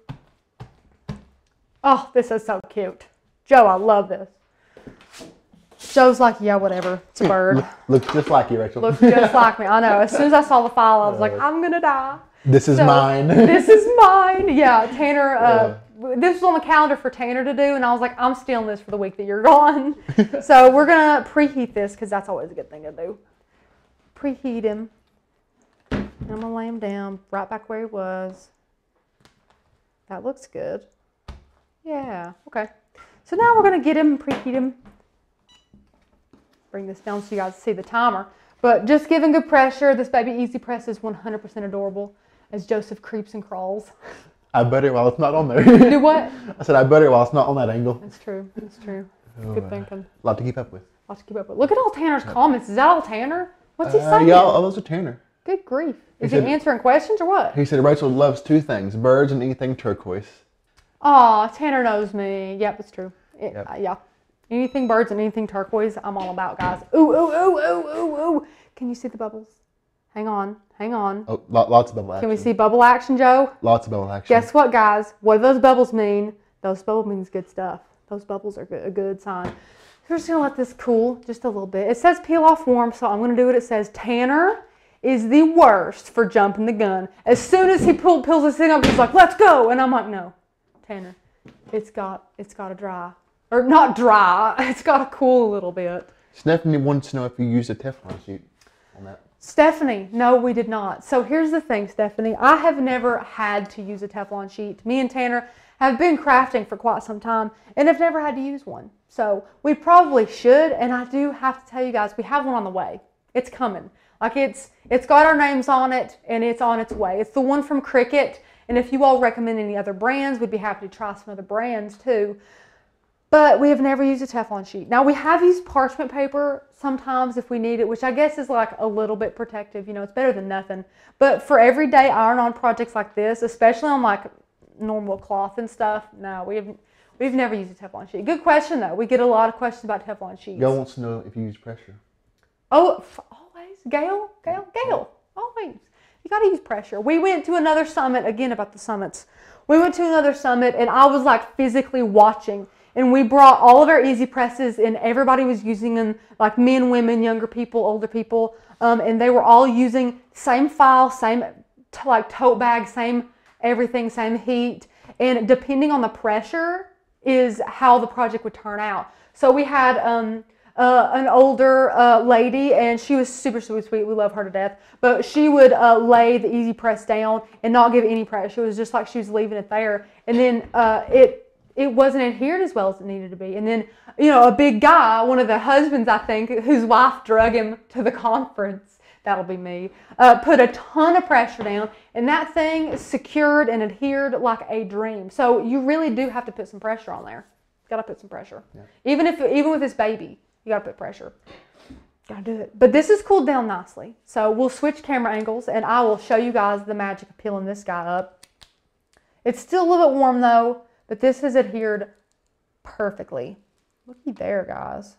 Oh, this is so cute. Joe, I love this. Joe's like, yeah, whatever. It's a bird. Looks just like you, Rachel. Looks just like me. I know. As soon as I saw the file, I was like, I'm going to die. This is mine. This is mine. Yeah, Tanner, this was on the calendar for Tanner to do, and I was like, I'm stealing this for the week that you're gone. So we're going to preheat this because that's always a good thing to do. Preheat him. And I'm going to lay him down right back where he was. That looks good. Yeah, okay. So now we're going to get him and preheat him. Bring this down so you guys see the timer. But just giving good pressure. This baby easy press is 100% adorable as Joseph creeps and crawls. I butter it while it's not on there. Do what? I said I butter it while it's not on that angle. That's true. That's true. Good thinking. A lot to keep up with. A lot to keep up with. Look at all Tanner's comments. Is that all Tanner? What's he saying? Yeah, all those are Tanner. Good grief. Is he answering questions or what? He said Rachel loves two things, birds and anything turquoise. Aw, Tanner knows me. Yep, it's true. Yep. Yeah. Anything birds and anything turquoise, I'm all about, guys. Ooh, ooh, ooh, ooh, ooh, ooh. Can you see the bubbles? Hang on. Oh, lots of bubble action. Can we see bubble action, Joe? Lots of bubble action. Guess what, guys? What do those bubbles mean? Those bubbles means good stuff. Those bubbles are a good sign. So we're just going to let this cool just a little bit. It says peel off warm, so I'm going to do what it says. Tanner is the worst for jumping the gun. As soon as he peels this thing up, he's like, let's go. And I'm like, no, Tanner, it's got to dry. Or not dry. It's got to cool a little bit. Stephanie wants to know if you used a Teflon sheet on that. Stephanie, no, we did not. So here's the thing, Stephanie. I have never had to use a Teflon sheet. Me and Tanner have been crafting for quite some time and have never had to use one. So we probably should, and I do have to tell you guys, we have one on the way. It's coming. Like it's got our names on it, and it's on its way. It's the one from Cricut, and if you all recommend any other brands, we'd be happy to try some other brands too. But we have never used a Teflon sheet. Now, we have used parchment paper sometimes if we need it, which I guess is like a little bit protective. You know, it's better than nothing. But for everyday iron-on projects like this, especially on like normal cloth and stuff, no, we've never used a Teflon sheet. Good question, though. We get a lot of questions about Teflon sheets. Gail wants to know if you use pressure. Oh, always. Gail, always. You got to use pressure. We went to another summit, again about the summits. We went to another summit, and I was like physically watching. And we brought all of our easy presses, and everybody was using them, like men, women, younger people, older people, and they were all using same file, same like tote bag, same everything, same heat, and depending on the pressure is how the project would turn out. So we had an older lady, and she was super, super sweet. We love her to death, but she would lay the easy press down and not give any pressure. It was just like she was leaving it there, and then it wasn't adhered as well as it needed to be. And then, you know, a big guy, one of the husbands, I think, whose wife drug him to the conference, That'll be me. Put a ton of pressure down, and that thing secured and adhered like a dream. So you really do have to put some pressure on there. Got to put some pressure. Yeah. Even with this baby, you got to put pressure. Got to do it. But this is cooled down nicely. So we'll switch camera angles, and I will show you guys the magic of peeling this guy up. It's still a little bit warm though, but this has adhered perfectly. Looky there, guys.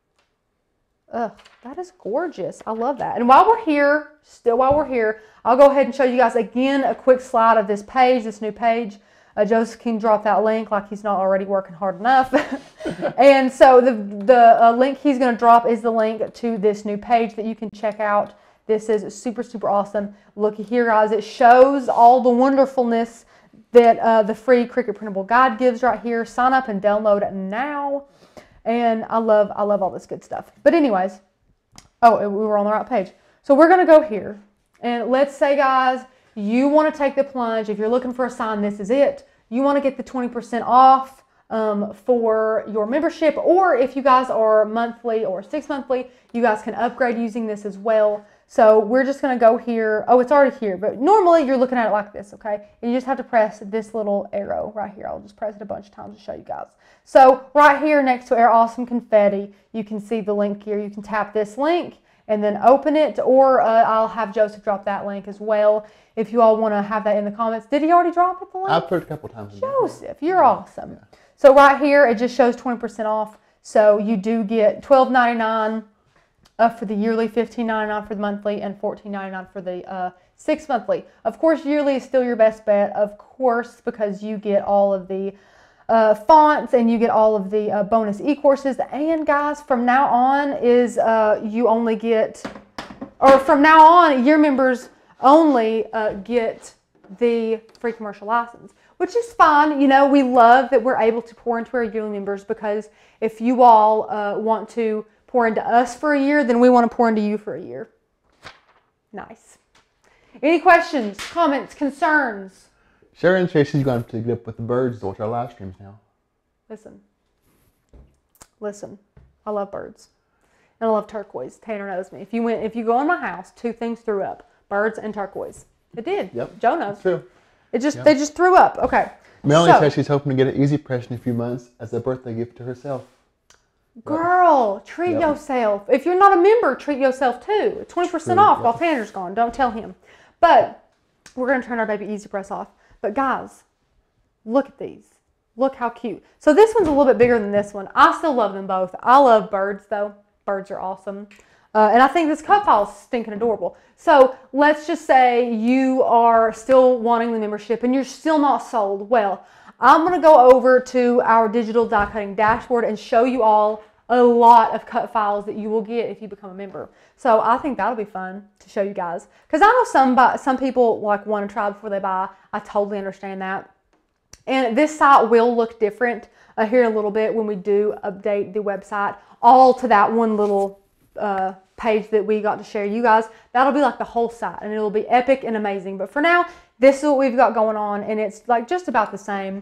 Ugh, that is gorgeous. I love that. And while we're here, I'll go ahead and show you guys again a quick slide of this page, this new page. Joseph can drop that link like he's not already working hard enough. And so the link he's going to drop is the link to this new page that you can check out. This is super, super awesome. Looky here, guys. It shows all the wonderfulness that the free Cricut printable guide gives right here. Sign up and download it now. And I love all this good stuff. But anyways, we were on the right page. So we're going to go here. And let's say, guys, you want to take the plunge. If you're looking for a sign, this is it. You want to get the 20% off for your membership. Or if you guys are monthly or 6 monthly, you guys can upgrade using this as well. So we're just going to go here. Oh, it's already here. But normally you're looking at it like this, okay? And you just have to press this little arrow right here. I'll just press it a bunch of times to show you guys. So right here next to our awesome confetti, you can see the link here. You can tap this link and then open it. Or I'll have Joseph drop that link as well if you all want to have that in the comments. Did he already drop it, the link? I've put it a couple times. Joseph, you're awesome. Yeah. So right here, it just shows 20% off. So you do get $12.99 for the yearly, $15.99 for the monthly, and $14.99 for the 6 monthly. Of course, yearly is still your best bet, of course, because you get all of the fonts and you get all of the bonus e-courses. And guys, from now on you only get, or from now on, year members only get the free commercial license, which is fine. You know, we love that we're able to pour into our yearly members, because if you all want to pour into us for a year, then we want to pour into you for a year. Nice. Any questions, comments, concerns? Sharon says she's going to get up with the birds to watch our live streams now. Listen. I love birds. And I love turquoise. Tanner knows me. If you go in my house, 2 things threw up. Birds and turquoise. It did. Yep. Joe knows. That's true. They just threw up. Okay. Melanie says she's hoping to get an easy press in a few months as a birthday gift to herself. Girl, treat yourself. If you're not a member, treat yourself too. 20% off while Tanner's gone. Don't tell him. But we're going to turn our baby Easy Press off. But guys, look at these. Look how cute. So this one's a little bit bigger than this one. I still love them both. I love birds though. Birds are awesome. And I think this cut file is stinking adorable. So let's just say you are still wanting the membership and you're still not sold. Well, I'm going to go over to our digital die cutting dashboard and show you all a lot of cut files that you will get if you become a member. So I think that'll be fun to show you guys. Because I know some people like want to try before they buy. I totally understand that. And this site will look different here in a little bit when we do update the website all to that one little page that we got to share you guys. That'll be like the whole site and it'll be epic and amazing. But for now, this is what we've got going on, and it's like just about the same.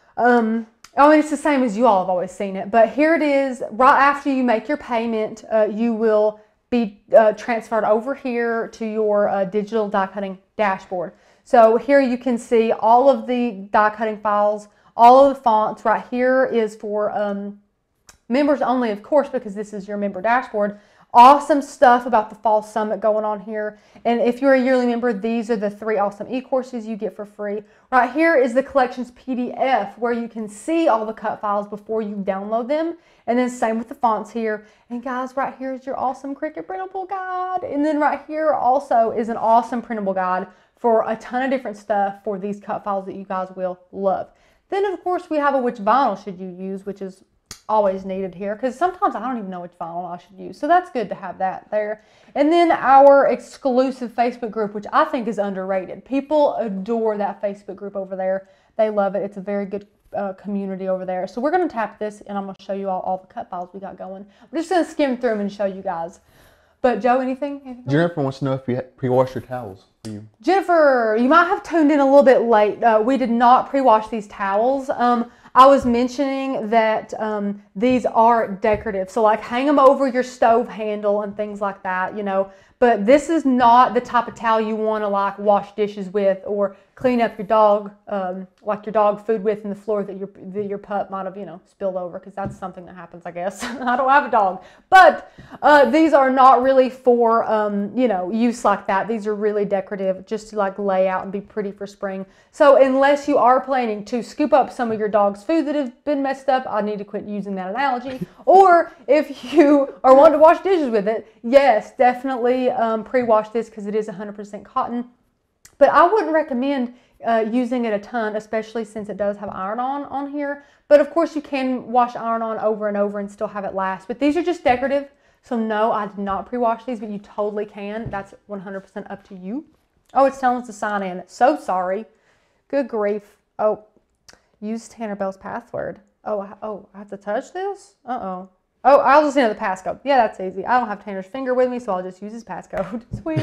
I mean, it's the same as you all have always seen it, but here it is. Right after you make your payment, you will be transferred over here to your digital die cutting dashboard. So here you can see all of the die cutting files, all of the fonts. Right here is for members only, of course, because this is your member dashboard. Awesome stuff about the Fall Summit going on here. And if you're a yearly member, these are the 3 awesome e-courses you get for free. Right here is the collections PDF where you can see all the cut files before you download them. And then same with the fonts here. And guys, right here is your awesome Cricut printable guide. And then right here also is an awesome printable guide for a ton of different stuff for these cut files that you guys will love. Then of course we have a which vinyl should you use, which is always needed here, because sometimes I don't even know which vinyl I should use. So that's good to have that there. And then our exclusive Facebook group, which I think is underrated. People adore that Facebook group over there. They love it. It's a very good community over there. So we're going to tap this and I'm going to show you all the cut files we got going. We're just going to skim through them and show you guys. But Joe, anything? Jennifer wants to know if you pre-washed your towels for you. Jennifer, you might have tuned in a little bit late. We did not pre-wash these towels. I was mentioning that these are decorative. So like hang them over your stove handle and things like that, you know. But this is not the type of towel you want to like wash dishes with or clean up your dog, like your dog food with in the floor that your pup might have, you know, spilled over, because that's something that happens, I guess. I don't have a dog. But these are not really for, you know, use like that. These are really decorative, just to like lay out and be pretty for spring. So unless you are planning to scoop up some of your dog's food that has been messed up, I need to quit using that analogy. Or if you are wanting to wash dishes with it, yes, definitely pre-wash this because it is 100% cotton. But I wouldn't recommend using it a ton, especially since it does have iron-on on here. But of course you can wash iron-on over and over and still have it last. But these are just decorative. So no, I did not pre-wash these, but you totally can. That's 100% up to you. Oh, it's telling us to sign in. So sorry. Good grief. Oh, use Tanner Bell's password. Oh, I have to touch this? Uh-oh. Oh, I'll just enter the passcode. Yeah, that's easy. I don't have Tanner's finger with me, so I'll just use his passcode.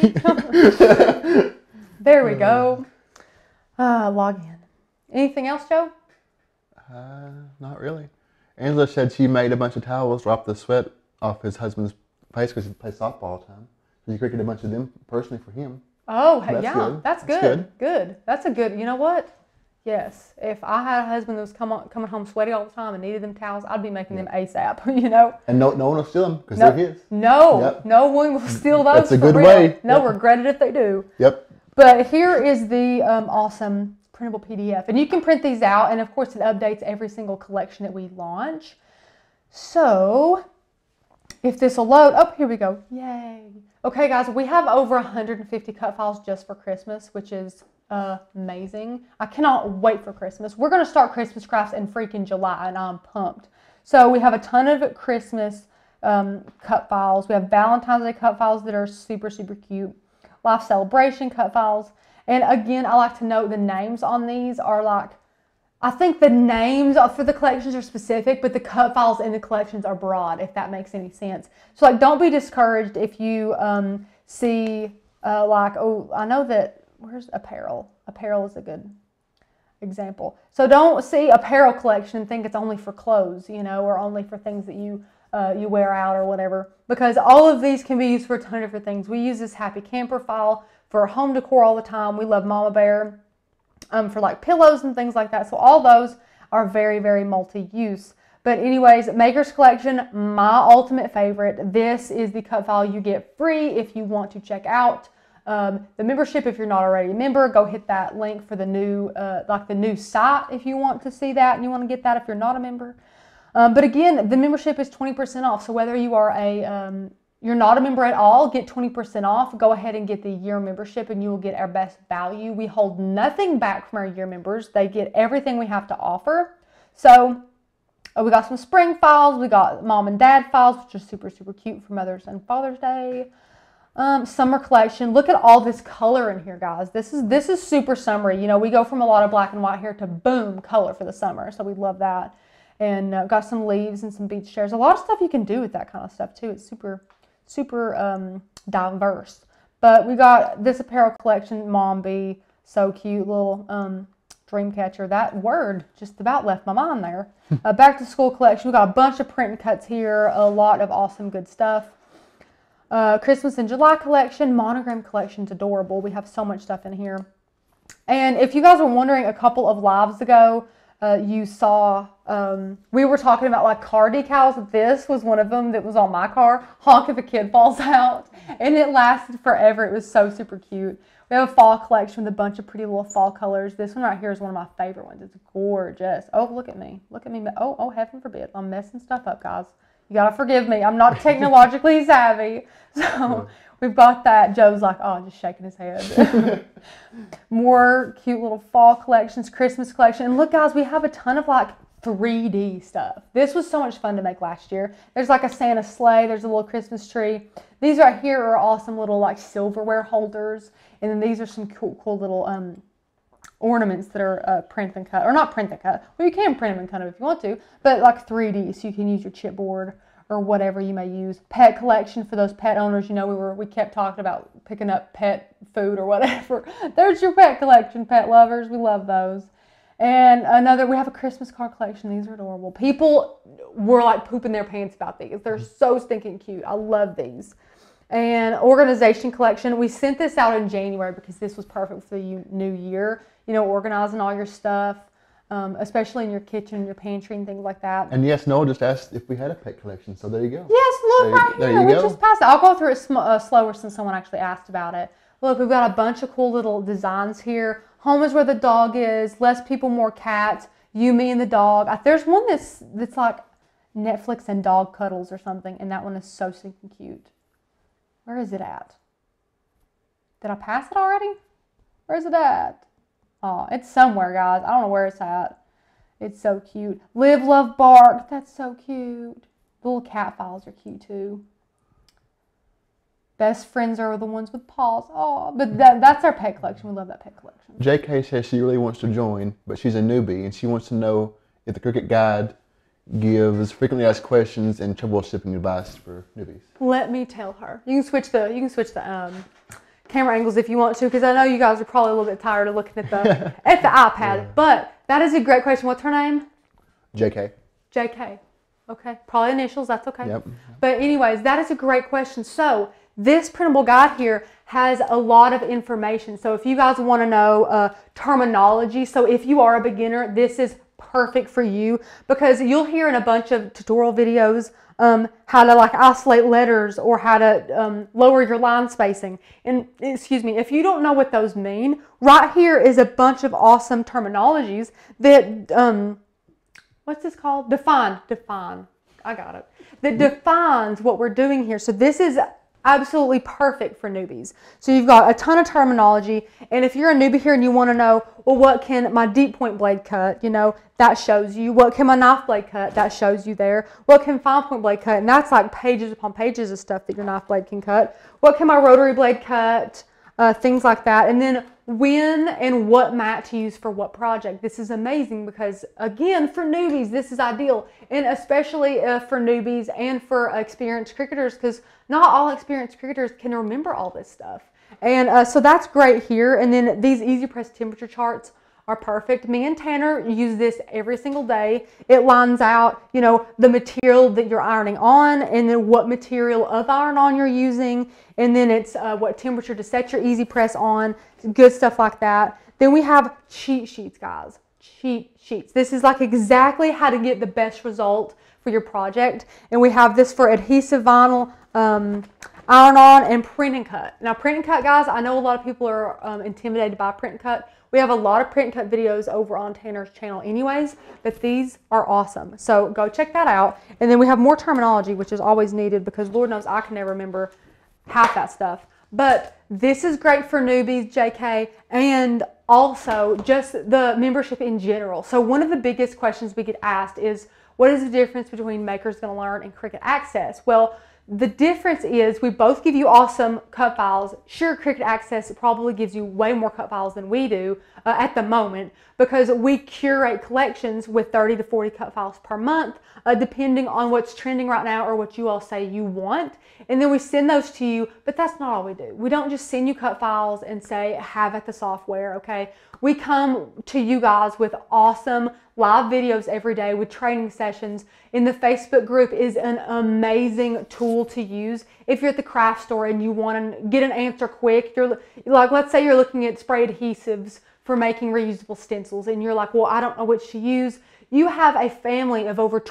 Sweet. There we go. Log in. Anything else, Joe? Not really. Angela said she made a bunch of towels, dropped the sweat off his husband's face because he plays softball all the time. So she created a bunch of them personally for him. Oh, that's yeah, good. That's good. That's a good, you know what? Yes, if I had a husband that was coming home sweaty all the time and needed them towels, I'd be making them ASAP, you know? And no one will steal them because they're his. No, no one will steal those. That's a good real. way. They'll regret it if they do. Yep. But here is the awesome printable PDF. And you can print these out, and of course it updates every single collection that we launch. So, if this will load, oh, here we go. Yay. Okay, guys, we have over 150 cut files just for Christmas, which is amazing. I cannot wait for Christmas. We're going to start Christmas crafts in freaking July, and I'm pumped. So we have a ton of Christmas cut files. We have Valentine's Day cut files that are super, super cute. Life celebration cut files. And again, I like to note the names on these are like, I think the names for the collections are specific, but the cut files in the collections are broad, if that makes any sense. So like, don't be discouraged if you see like, oh, I know that, where's apparel? Apparel is a good example. So don't see apparel collection and think it's only for clothes, you know, or only for things that you wear out or whatever, because all of these can be used for a ton of different things. We use this Happy Camper file for home decor all the time. We love Mama Bear for like pillows and things like that. So all those are very, very multi-use. But anyways, Maker's Collection, my ultimate favorite. This is the cut file you get free if you want to check out the membership. If you're not already a member, go hit that link for the new like the new site if you want to see that and you want to get that if you're not a member. But again, the membership is 20% off. So whether you are you're not a member at all, get 20% off. Go ahead and get the year membership and you will get our best value. We hold nothing back from our year members. They get everything we have to offer. So we got some spring files. We got mom and dad files, which are super, super cute for Mother's and Father's Day. Summer collection. Look at all this color in here, guys. This is super summery. You know, we go from a lot of black and white here to boom, color for the summer. So we love that. And got some leaves and some beach chairs. A lot of stuff you can do with that kind of stuff too. It's super, super diverse. But we got this apparel collection, Mom Bee. So cute, little dream catcher. That word just about left my mind there. Back to school collection. We got a bunch of print and cuts here. A lot of awesome good stuff. Christmas in July collection, monogram collection's adorable. We have so much stuff in here. And if you guys were wondering, a couple of lives ago, you saw, we were talking about like car decals. This was one of them that was on my car. Honk if a kid falls out. And it lasted forever. It was so super cute. We have a fall collection with a bunch of pretty little fall colors. This one right here is one of my favorite ones. It's gorgeous. Oh, look at me. Look at me. Oh, heaven forbid. I'm messing stuff up, guys. You gotta forgive me. I'm not technologically savvy. So we've got that. Joe's like, oh, just shaking his head. More cute little fall collections, Christmas collection. And look, guys, we have a ton of like 3D stuff. This was so much fun to make last year. There's like a Santa sleigh. There's a little Christmas tree. These right here are awesome little like silverware holders. And then these are some cool little ornaments that are print and cut, or not print and cut. Well, you can print them and cut them if you want to, but like 3D, so you can use your chipboard or whatever you may use. Pet collection for those pet owners. You know, we kept talking about picking up pet food or whatever. There's your pet collection, pet lovers. We love those. And another, we have a Christmas card collection. These are adorable. People were like pooping their pants about these. They're so stinking cute. I love these. And organization collection. We sent this out in January because this was perfect for the new year. You know, organizing all your stuff, especially in your kitchen, your pantry, and things like that. And yes, Noah just asked if we had a pet collection, so there you go. Yes, look right here. We go. just passed it. I'll go through it slower since someone actually asked about it. Look, we've got a bunch of cool little designs here. Home is where the dog is. Less people, more cats. You, me, and the dog. There's one that's like Netflix and dog cuddles or something, and that one is so stinking cute. Where is it at? Did I pass it already? Where is it at? Oh, it's somewhere, guys. I don't know where it's at. It's so cute. Live, love, bark. That's so cute. The little cat files are cute too. Best friends are the ones with paws. Oh, but that's our pet collection. We love that pet collection. JK says she really wants to join, but she's a newbie, and she wants to know if the Cricut Guide gives frequently asked questions and troubleshooting advice for newbies. Let me tell her. You can switch the camera angles if you want to, because I know you guys are probably a little bit tired of looking at the iPad. Yeah. But that is a great question. What's her name? JK. JK. Okay. Probably initials. That's okay. Yep. But anyways, that is a great question. So this printable guide here has a lot of information. So if you guys want to know terminology, so if you are a beginner, this is perfect for you, because you'll hear in a bunch of tutorial videos how to like isolate letters or how to lower your line spacing. And excuse me, if you don't know what those mean, right here is a bunch of awesome terminologies that what's this called? Define. I got it. That defines what we're doing here. So this is absolutely perfect for newbies. So you've got a ton of terminology, and if you're a newbie here and you want to know, well, what can my deep point blade cut? You know, that shows you. What can my knife blade cut? That shows you there. What can fine point blade cut? And that's like pages upon pages of stuff that your knife blade can cut. What can my rotary blade cut? Things like that. And then when and what mat to use for what project. This is amazing because, again, for newbies, this is ideal. And especially for newbies and for experienced cricketers, because not all experienced cricketers can remember all this stuff. And so that's great here. And then these Easy Press temperature charts are perfect. Me and Tanner use this every single day. It lines out, you know, the material that you're ironing on, and then what material of iron-on you're using, and then it's what temperature to set your Easy Press on, good stuff like that. Then we have cheat sheets, guys. Cheat sheets. This is like exactly how to get the best result for your project. And we have this for adhesive vinyl, iron-on, and print and cut. Now, print and cut, guys, I know a lot of people are intimidated by print and cut. We have a lot of print and cut videos over on Tanner's channel anyways, but these are awesome. So go check that out. And then we have more terminology, which is always needed because Lord knows I can never remember half that stuff. But this is great for newbies, JK, and also just the membership in general. So one of the biggest questions we get asked is, what is the difference between Makers Gonna Learn and Cricut Access? Well, the difference is we both give you awesome cut files. Sure, Cricut Access probably gives you way more cut files than we do at the moment, because we curate collections with 30 to 40 cut files per month, depending on what's trending right now or what you all say you want. And then we send those to you, but that's not all we do. We don't just send you cut files and say, have at the software, okay? We come to you guys with awesome live videos every day with training sessions. In the Facebook group is an amazing tool to use if you're at the craft store and you want to get an answer quick. You're like, let's say you're looking at spray adhesives for making reusable stencils, and you're like, well, I don't know which to use. You have a family of over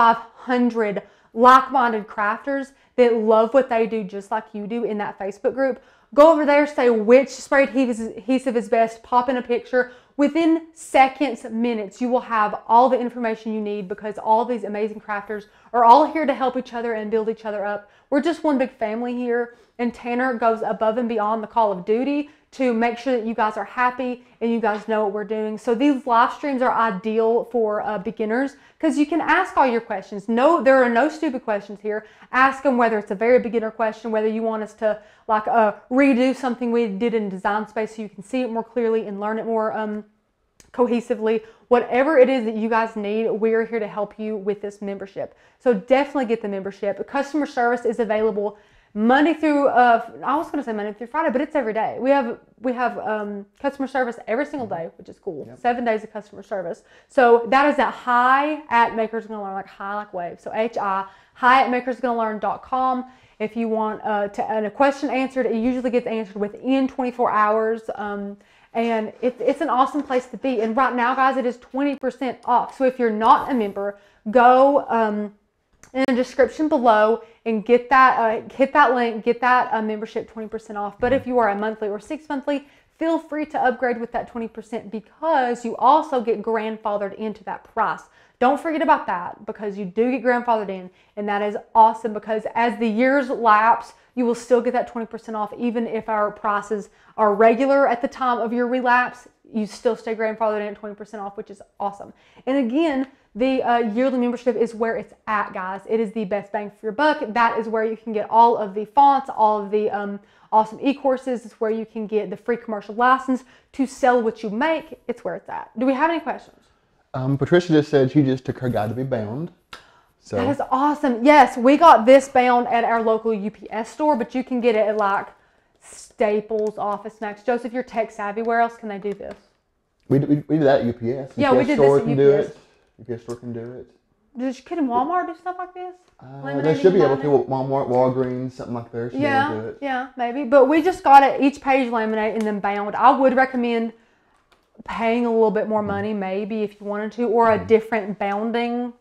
2,500 like-minded crafters that love what they do just like you do in that Facebook group. Go over there, say which spray adhesive is best, pop in a picture. Within seconds, minutes, you will have all the information you need, because all these amazing crafters are all here to help each other and build each other up. We're just one big family here, and Tanner goes above and beyond the call of duty to make sure that you guys are happy and you guys know what we're doing. So these live streams are ideal for beginners, because you can ask all your questions. No, there are no stupid questions here. Ask them whether it's a very beginner question, whether you want us to like redo something we did in Design Space so you can see it more clearly and learn it more cohesively. Whatever it is that you guys need, we're here to help you with this membership. So definitely get the membership. Customer service is available Monday through, I was going to say Monday through Friday, but it's every day. We have customer service every single day, which is cool. Yep. 7 days of customer service. So that is at hi@makersgonnalearn, like hi like wave. So hi@makersgonnalearn.com. If you want a question answered, it usually gets answered within 24 hours. And it's an awesome place to be. And right now, guys, it is 20% off. So if you're not a member, go in the description below and get that, hit that link, get that membership 20% off. But if you are a monthly or 6 monthly, feel free to upgrade with that 20% because you also get grandfathered into that price. Don't forget about that because you do get grandfathered in, and that is awesome because as the years lapse, you will still get that 20% off even if our prices are regular at the time of your relapse. You still stay grandfathered in at 20% off, which is awesome. And again, the yearly membership is where it's at, guys. It is the best bang for your buck. That is where you can get all of the fonts, all of the awesome e-courses. It's where you can get the free commercial license to sell what you make. It's where it's at. Do we have any questions? Patricia just said she just took her guide to be bound. So. That is awesome. Yes, we got this bound at our local UPS store, but you can get it at like Staples, Office Max. Joseph, you're tech savvy. Where else can they do this? We did that at UPS. Yeah, we did store this at can do it. UPS store can do it. Could Walmart do stuff like this? They should be able to. Walmart, Walgreens, something like that. Yeah, do it. Yeah, maybe. But we just got it each page laminated and then bound. I would recommend paying a little bit more money, maybe if you wanted to, or a different binding.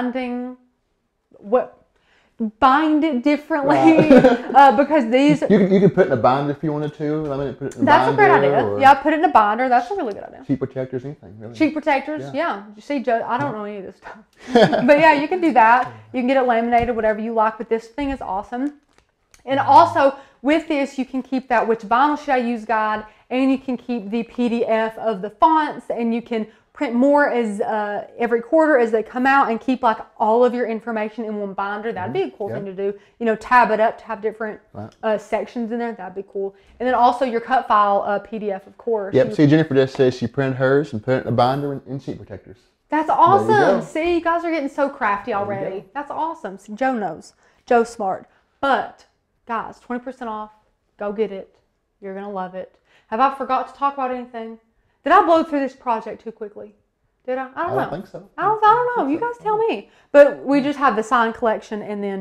Bind it differently because these you could put it in a binder if you wanted to. Put it in a that's binder, a great idea. Yeah, put it in a binder. That's a really good idea. Sheet protectors, anything really. Sheet protectors, yeah. You see, Joe, I don't know any of this stuff, but yeah, you can do that. You can get it laminated, whatever you like. But this thing is awesome, and also with this, you can keep that which vinyl should I use guide, and you can keep the PDF of the fonts, and you can print more as every quarter as they come out and keep like all of your information in one binder. That'd be a cool thing to do. You know, tab it up to have different sections in there. That'd be cool. And then also your cut file PDF, of course. Yep. See, Jennifer just says she printed hers and put it in a binder in sheet protectors. That's awesome. See, you guys are getting so crafty already. That's awesome. See, Joe knows. Joe's smart. But guys, 20% off. Go get it. You're gonna love it. Have I forgot to talk about anything? Did I blow through this project too quickly? Did I? I don't know. I don't think so. I don't know. You guys tell me. But we just have the sign collection and then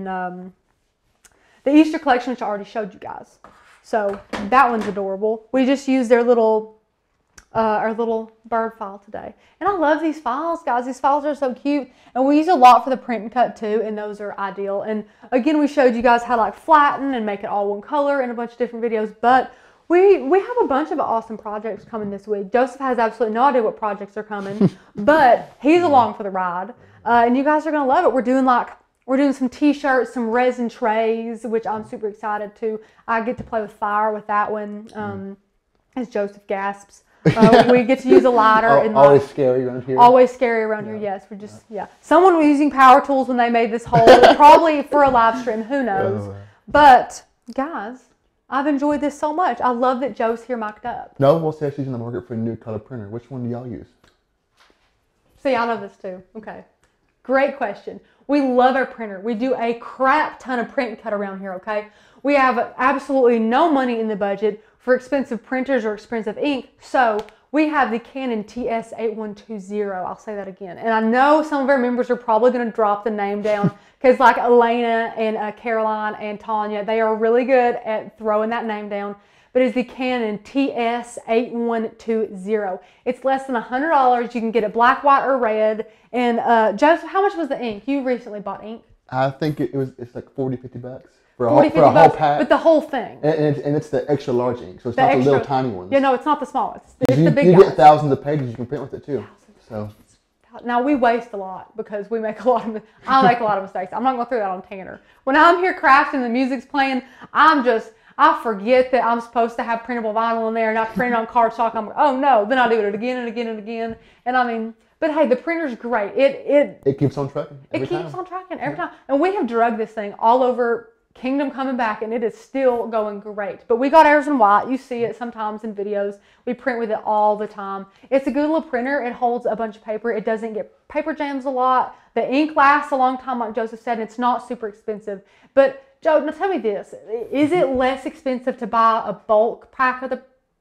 the Easter collection, which I already showed you guys. So that one's adorable. We just used their little, our little bird file today. And I love these files, guys. These files are so cute. And we use a lot for the print and cut too, and those are ideal. And again, we showed you guys how to like flatten and make it all one color in a bunch of different videos. But we have a bunch of awesome projects coming this week. Joseph has absolutely no idea what projects are coming, but he's along for the ride. And you guys are going to love it. We're doing some t-shirts, some resin trays, which I'm super excited to. I get to play with fire with that one, as Joseph gasps. We get to use a lighter. Always scary around here. Always scary around here, yes. We're just, Someone was using power tools when they made this hole, probably for a live stream, who knows. But, guys, I've enjoyed this so much. I love that Joe's here mic'd up. No, we'll say she's in the market for a new color printer. Which one do y'all use? See, I know this too. Okay. Great question. We love our printer. We do a crap ton of print and cut around here, okay? We have absolutely no money in the budget for expensive printers or expensive ink, so we have the Canon TS8120. I'll say that again. And I know some of our members are probably going to drop the name down because like Elena and Caroline and Tanya, they are really good at throwing that name down. But it's the Canon TS8120. It's less than $100. You can get it black, white, or red. And Joseph, how much was the ink? You recently bought ink. I think it's like 40, 50 bucks. For a 40, whole pack. But the whole thing. And it's the extra large ink, so it's not the little tiny ones. Yeah, no, it's not the smallest. It's the big You guys. get thousands of pages you can print with it too. So. Now we waste a lot because we make a lot of. I make a lot of mistakes. I'm not going to throw that on Tanner. When I'm here crafting and the music's playing, I forget that I'm supposed to have printable vinyl in there and I print it on cardstock. I'm like, oh no, then I do it again and again and again. And I mean, but hey, the printer's great. It keeps on trucking every time. It keeps on trucking every time. And we have drugged this thing all over Kingdom coming back, and it is still going great. But we got ours in white. You see it sometimes in videos. We print with it all the time. It's a good little printer. It holds a bunch of paper. It doesn't get paper jams a lot. The ink lasts a long time, like Joseph said, and it's not super expensive. But Joe, now tell me this. Is it less expensive to buy a bulk pack of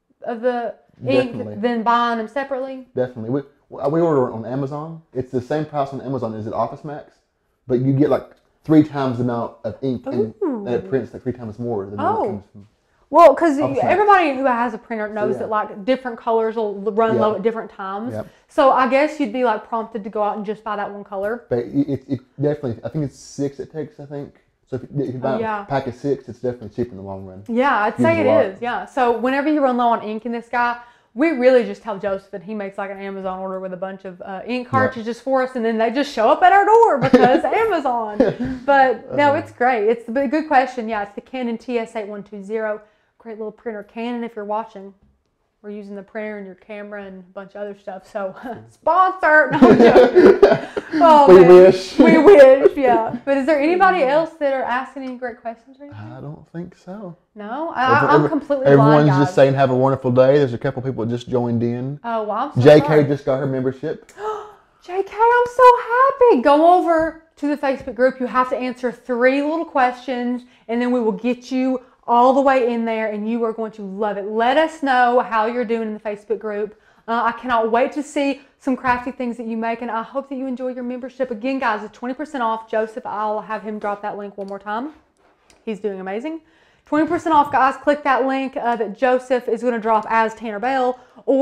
the ink than buying them separately? Definitely. We order on Amazon. It's the same price on Amazon as at Office Max, but you get like 3 times the amount of ink, and it prints like 3 times more than what comes from. Well, because everybody who has a printer knows that like different colors will run low at different times. Yep. So I guess you'd be like prompted to go out and just buy that one color. But it definitely, I think it's 6 it takes, I think. So if you buy a pack of 6, it's definitely cheaper in the long run. Yeah, I'd say it is. Yeah. So whenever you run low on ink in this guy, we really just tell Joseph that he makes like an Amazon order with a bunch of ink cartridges for us, and then they just show up at our door because Amazon. But no, it's great. It's a good question. Yeah, it's the Canon TS8120. Great little printer. Canon, if you're watching, we're using the printer and your camera and a bunch of other stuff. So sponsor. No, I'm joking. Oh, we wish. We wish, yeah. But is there anybody else that are asking any great questions or anything? I don't think so. No? I'm completely Everyone's blind, just saying have a wonderful day. There's a couple people that just joined in. Oh, well, I'm so JK sorry. just got her membership. JK, I'm so happy. Go over to the Facebook group. You have to answer 3 little questions, and then we will get you all the way in there, and you are going to love it. Let us know how you're doing in the Facebook group. I cannot wait to see some crafty things that you make, and I hope that you enjoy your membership. Again, guys, it's 20% off. Joseph, I'll have him drop that link one more time. He's doing amazing. 20% off, guys. Click that link that Joseph is going to drop as Tanner Bell,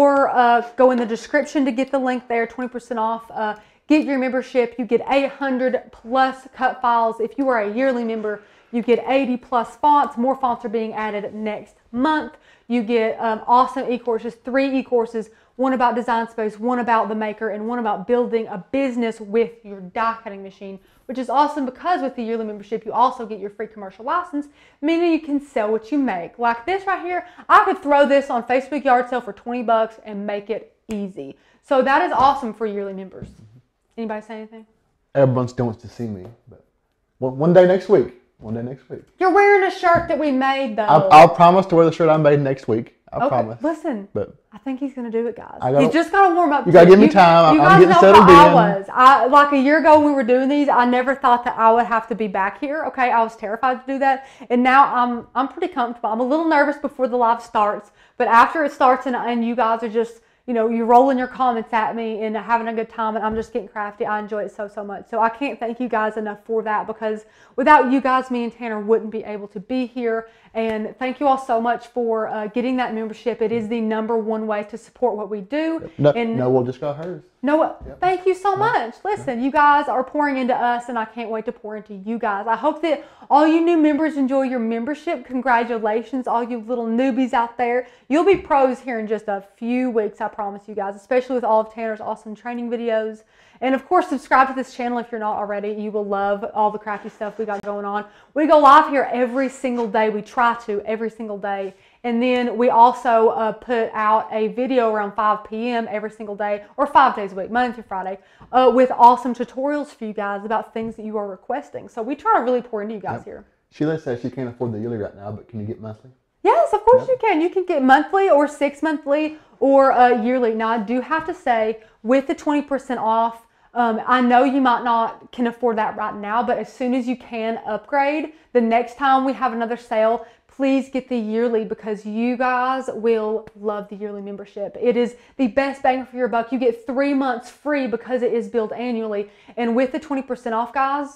or go in the description to get the link there. 20% off. Get your membership. You get 800 plus cut files. If you are a yearly member, you get 80 plus fonts. More fonts are being added next month. You get awesome e-courses, 3 e-courses, one about design space, one about the maker, and one about building a business with your die cutting machine, which is awesome because with the yearly membership, you also get your free commercial license, meaning you can sell what you make. Like this right here, I could throw this on Facebook yard sale for 20 bucks and make it easy. So that is awesome for yearly members. Anybody say anything? Everyone still wants to see me, but one day next week. One day next week. You're wearing a shirt that we made, though. I'll promise to wear the shirt I made next week. I promise. Listen, but I think he's going to do it, guys. You just got to warm up. You got to give me time. I'm getting settled in. Like a year ago when we were doing these, I never thought that I would have to be back here. Okay, I was terrified to do that. And now I'm pretty comfortable. I'm a little nervous before the live starts. But after it starts and you guys are just, you know, you're rolling your comments at me and having a good time, and I'm just getting crafty. I enjoy it so much. So I can't thank you guys enough for that, because without you guys, me and Tanner wouldn't be able to be here. And thank you all so much for getting that membership. It is the #1 way to support what we do. Noah just got hers. Noah, thank you so much. Listen, you guys are pouring into us, and I can't wait to pour into you guys. I hope that all you new members enjoy your membership. Congratulations, all you little newbies out there. You'll be pros here in just a few weeks, I promise you guys, especially with all of Tanner's awesome training videos. And of course, subscribe to this channel if you're not already. You will love all the crafty stuff we got going on. We go live here every single day. We try to every single day. And then we also put out a video around 5 p.m. every single day, or 5 days a week, Monday through Friday, with awesome tutorials for you guys about things that you are requesting. So we try to really pour into you guys here. Sheila says she can't afford the yearly right now, but can you get monthly? Yes, of course you can. You can get monthly or 6 monthly or yearly. Now, I do have to say, with the 20% off, I know you might not can afford that right now, but as soon as you can upgrade, the next time we have another sale, please get the yearly, because you guys will love the yearly membership. It is the best bang for your buck. You get 3 months free because it is billed annually. And with the 20% off, guys,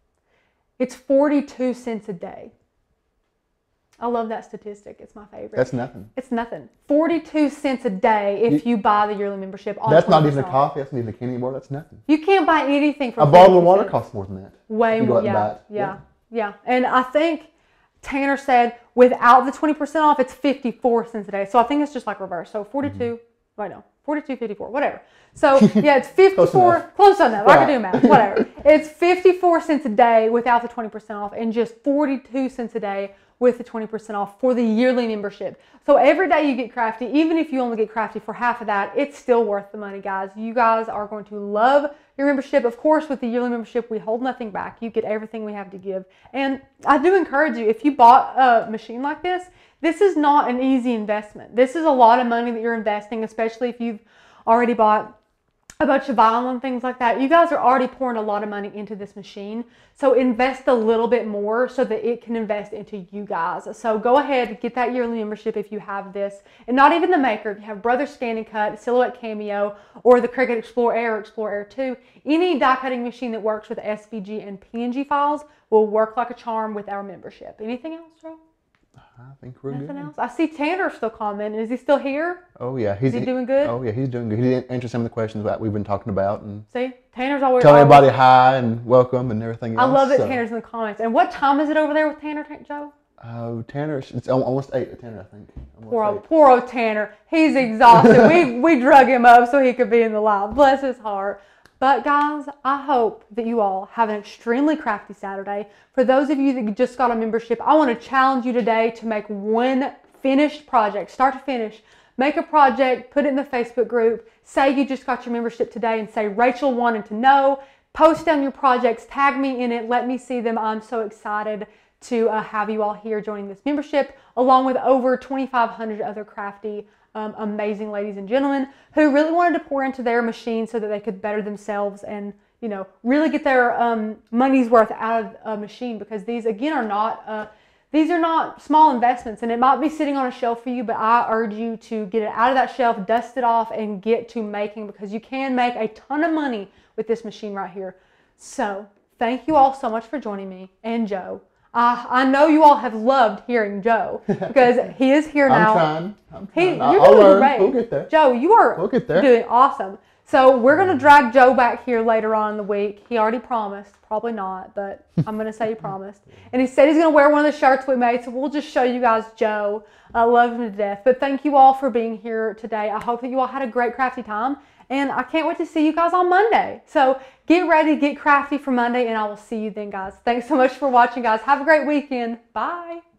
it's 42 cents a day. I love that statistic. It's my favorite. That's nothing. It's nothing. 42 cents a day if you buy the yearly membership. That's not even a coffee. That's not even a candy bar. That's nothing. You can't buy anything for a bottle of water costs more than that. Way more. Yeah. And I think Tanner said without the 20% off, it's 54 cents a day. So I think it's just like reverse. So 42. Wait, no. 42, 54, whatever. So yeah, it's 54, close enough. I can do math, whatever. It's 54 cents a day without the 20% off, and just 42 cents a day with the 20% off for the yearly membership. So every day you get crafty, even if you only get crafty for half of that, it's still worth the money, guys. You guys are going to love your membership. Of course, with the yearly membership, we hold nothing back. You get everything we have to give. And I do encourage you, if you bought a machine like this is not an easy investment. This is a lot of money that you're investing, especially if you've already bought a bunch of vinyl and things like that. You guys are already pouring a lot of money into this machine. So invest a little bit more so that it can invest into you guys. So go ahead and get that yearly membership if you have this. And not even the maker. If you have Brother Scan and Cut, Silhouette Cameo, or the Cricut Explore Air or Explore Air 2, any die cutting machine that works with SVG and PNG files will work like a charm with our membership. Anything else, Joe? I think we're Nothing good. else? I see Tanner still commenting. Is he still here? Oh yeah, Is he doing good? Oh yeah, he's doing good. He answered some of the questions that we've been talking about, and See, Tanner's always tell everybody hi and welcome and everything else. I love that Tanner's in the comments. And what time is it over there with Tanner, Joe? Oh, Tanner, it's almost 8 with Tanner, I think. Poor old Tanner. He's exhausted. we drug him up so he could be in the live. Bless his heart. But guys, I hope that you all have an extremely crafty Saturday. For those of you that just got a membership, I want to challenge you today to make one finished project, start to finish. Make a project, put it in the Facebook group, say you just got your membership today and say Rachel wanted to know. Post down your projects, tag me in it, let me see them. I'm so excited to have you all here joining this membership, along with over 2,500 other crafty amazing ladies and gentlemen who really wanted to pour into their machine so that they could better themselves and, you know, really get their money's worth out of a machine, because these again are not small investments, and it might be sitting on a shelf for you, but I urge you to get it out of that shelf, dust it off, and get to making, because you can make a ton of money with this machine right here. So thank you all so much for joining me and Joe. I know you all have loved hearing Joe because he is here now. I'm trying. You're I'll doing learn. great. We'll get there. Joe, you are We'll get there. doing awesome. So we're going to drag Joe back here later on in the week. He already promised. Probably not, but I'm going to say he promised. And he said he's going to wear one of the shirts we made, so we'll just show you guys Joe. I love him to death. But thank you all for being here today. I hope that you all had a great crafty time. And I can't wait to see you guys on Monday. So get ready, get crafty for Monday, and I will see you then, guys. Thanks so much for watching, guys. Have a great weekend. Bye.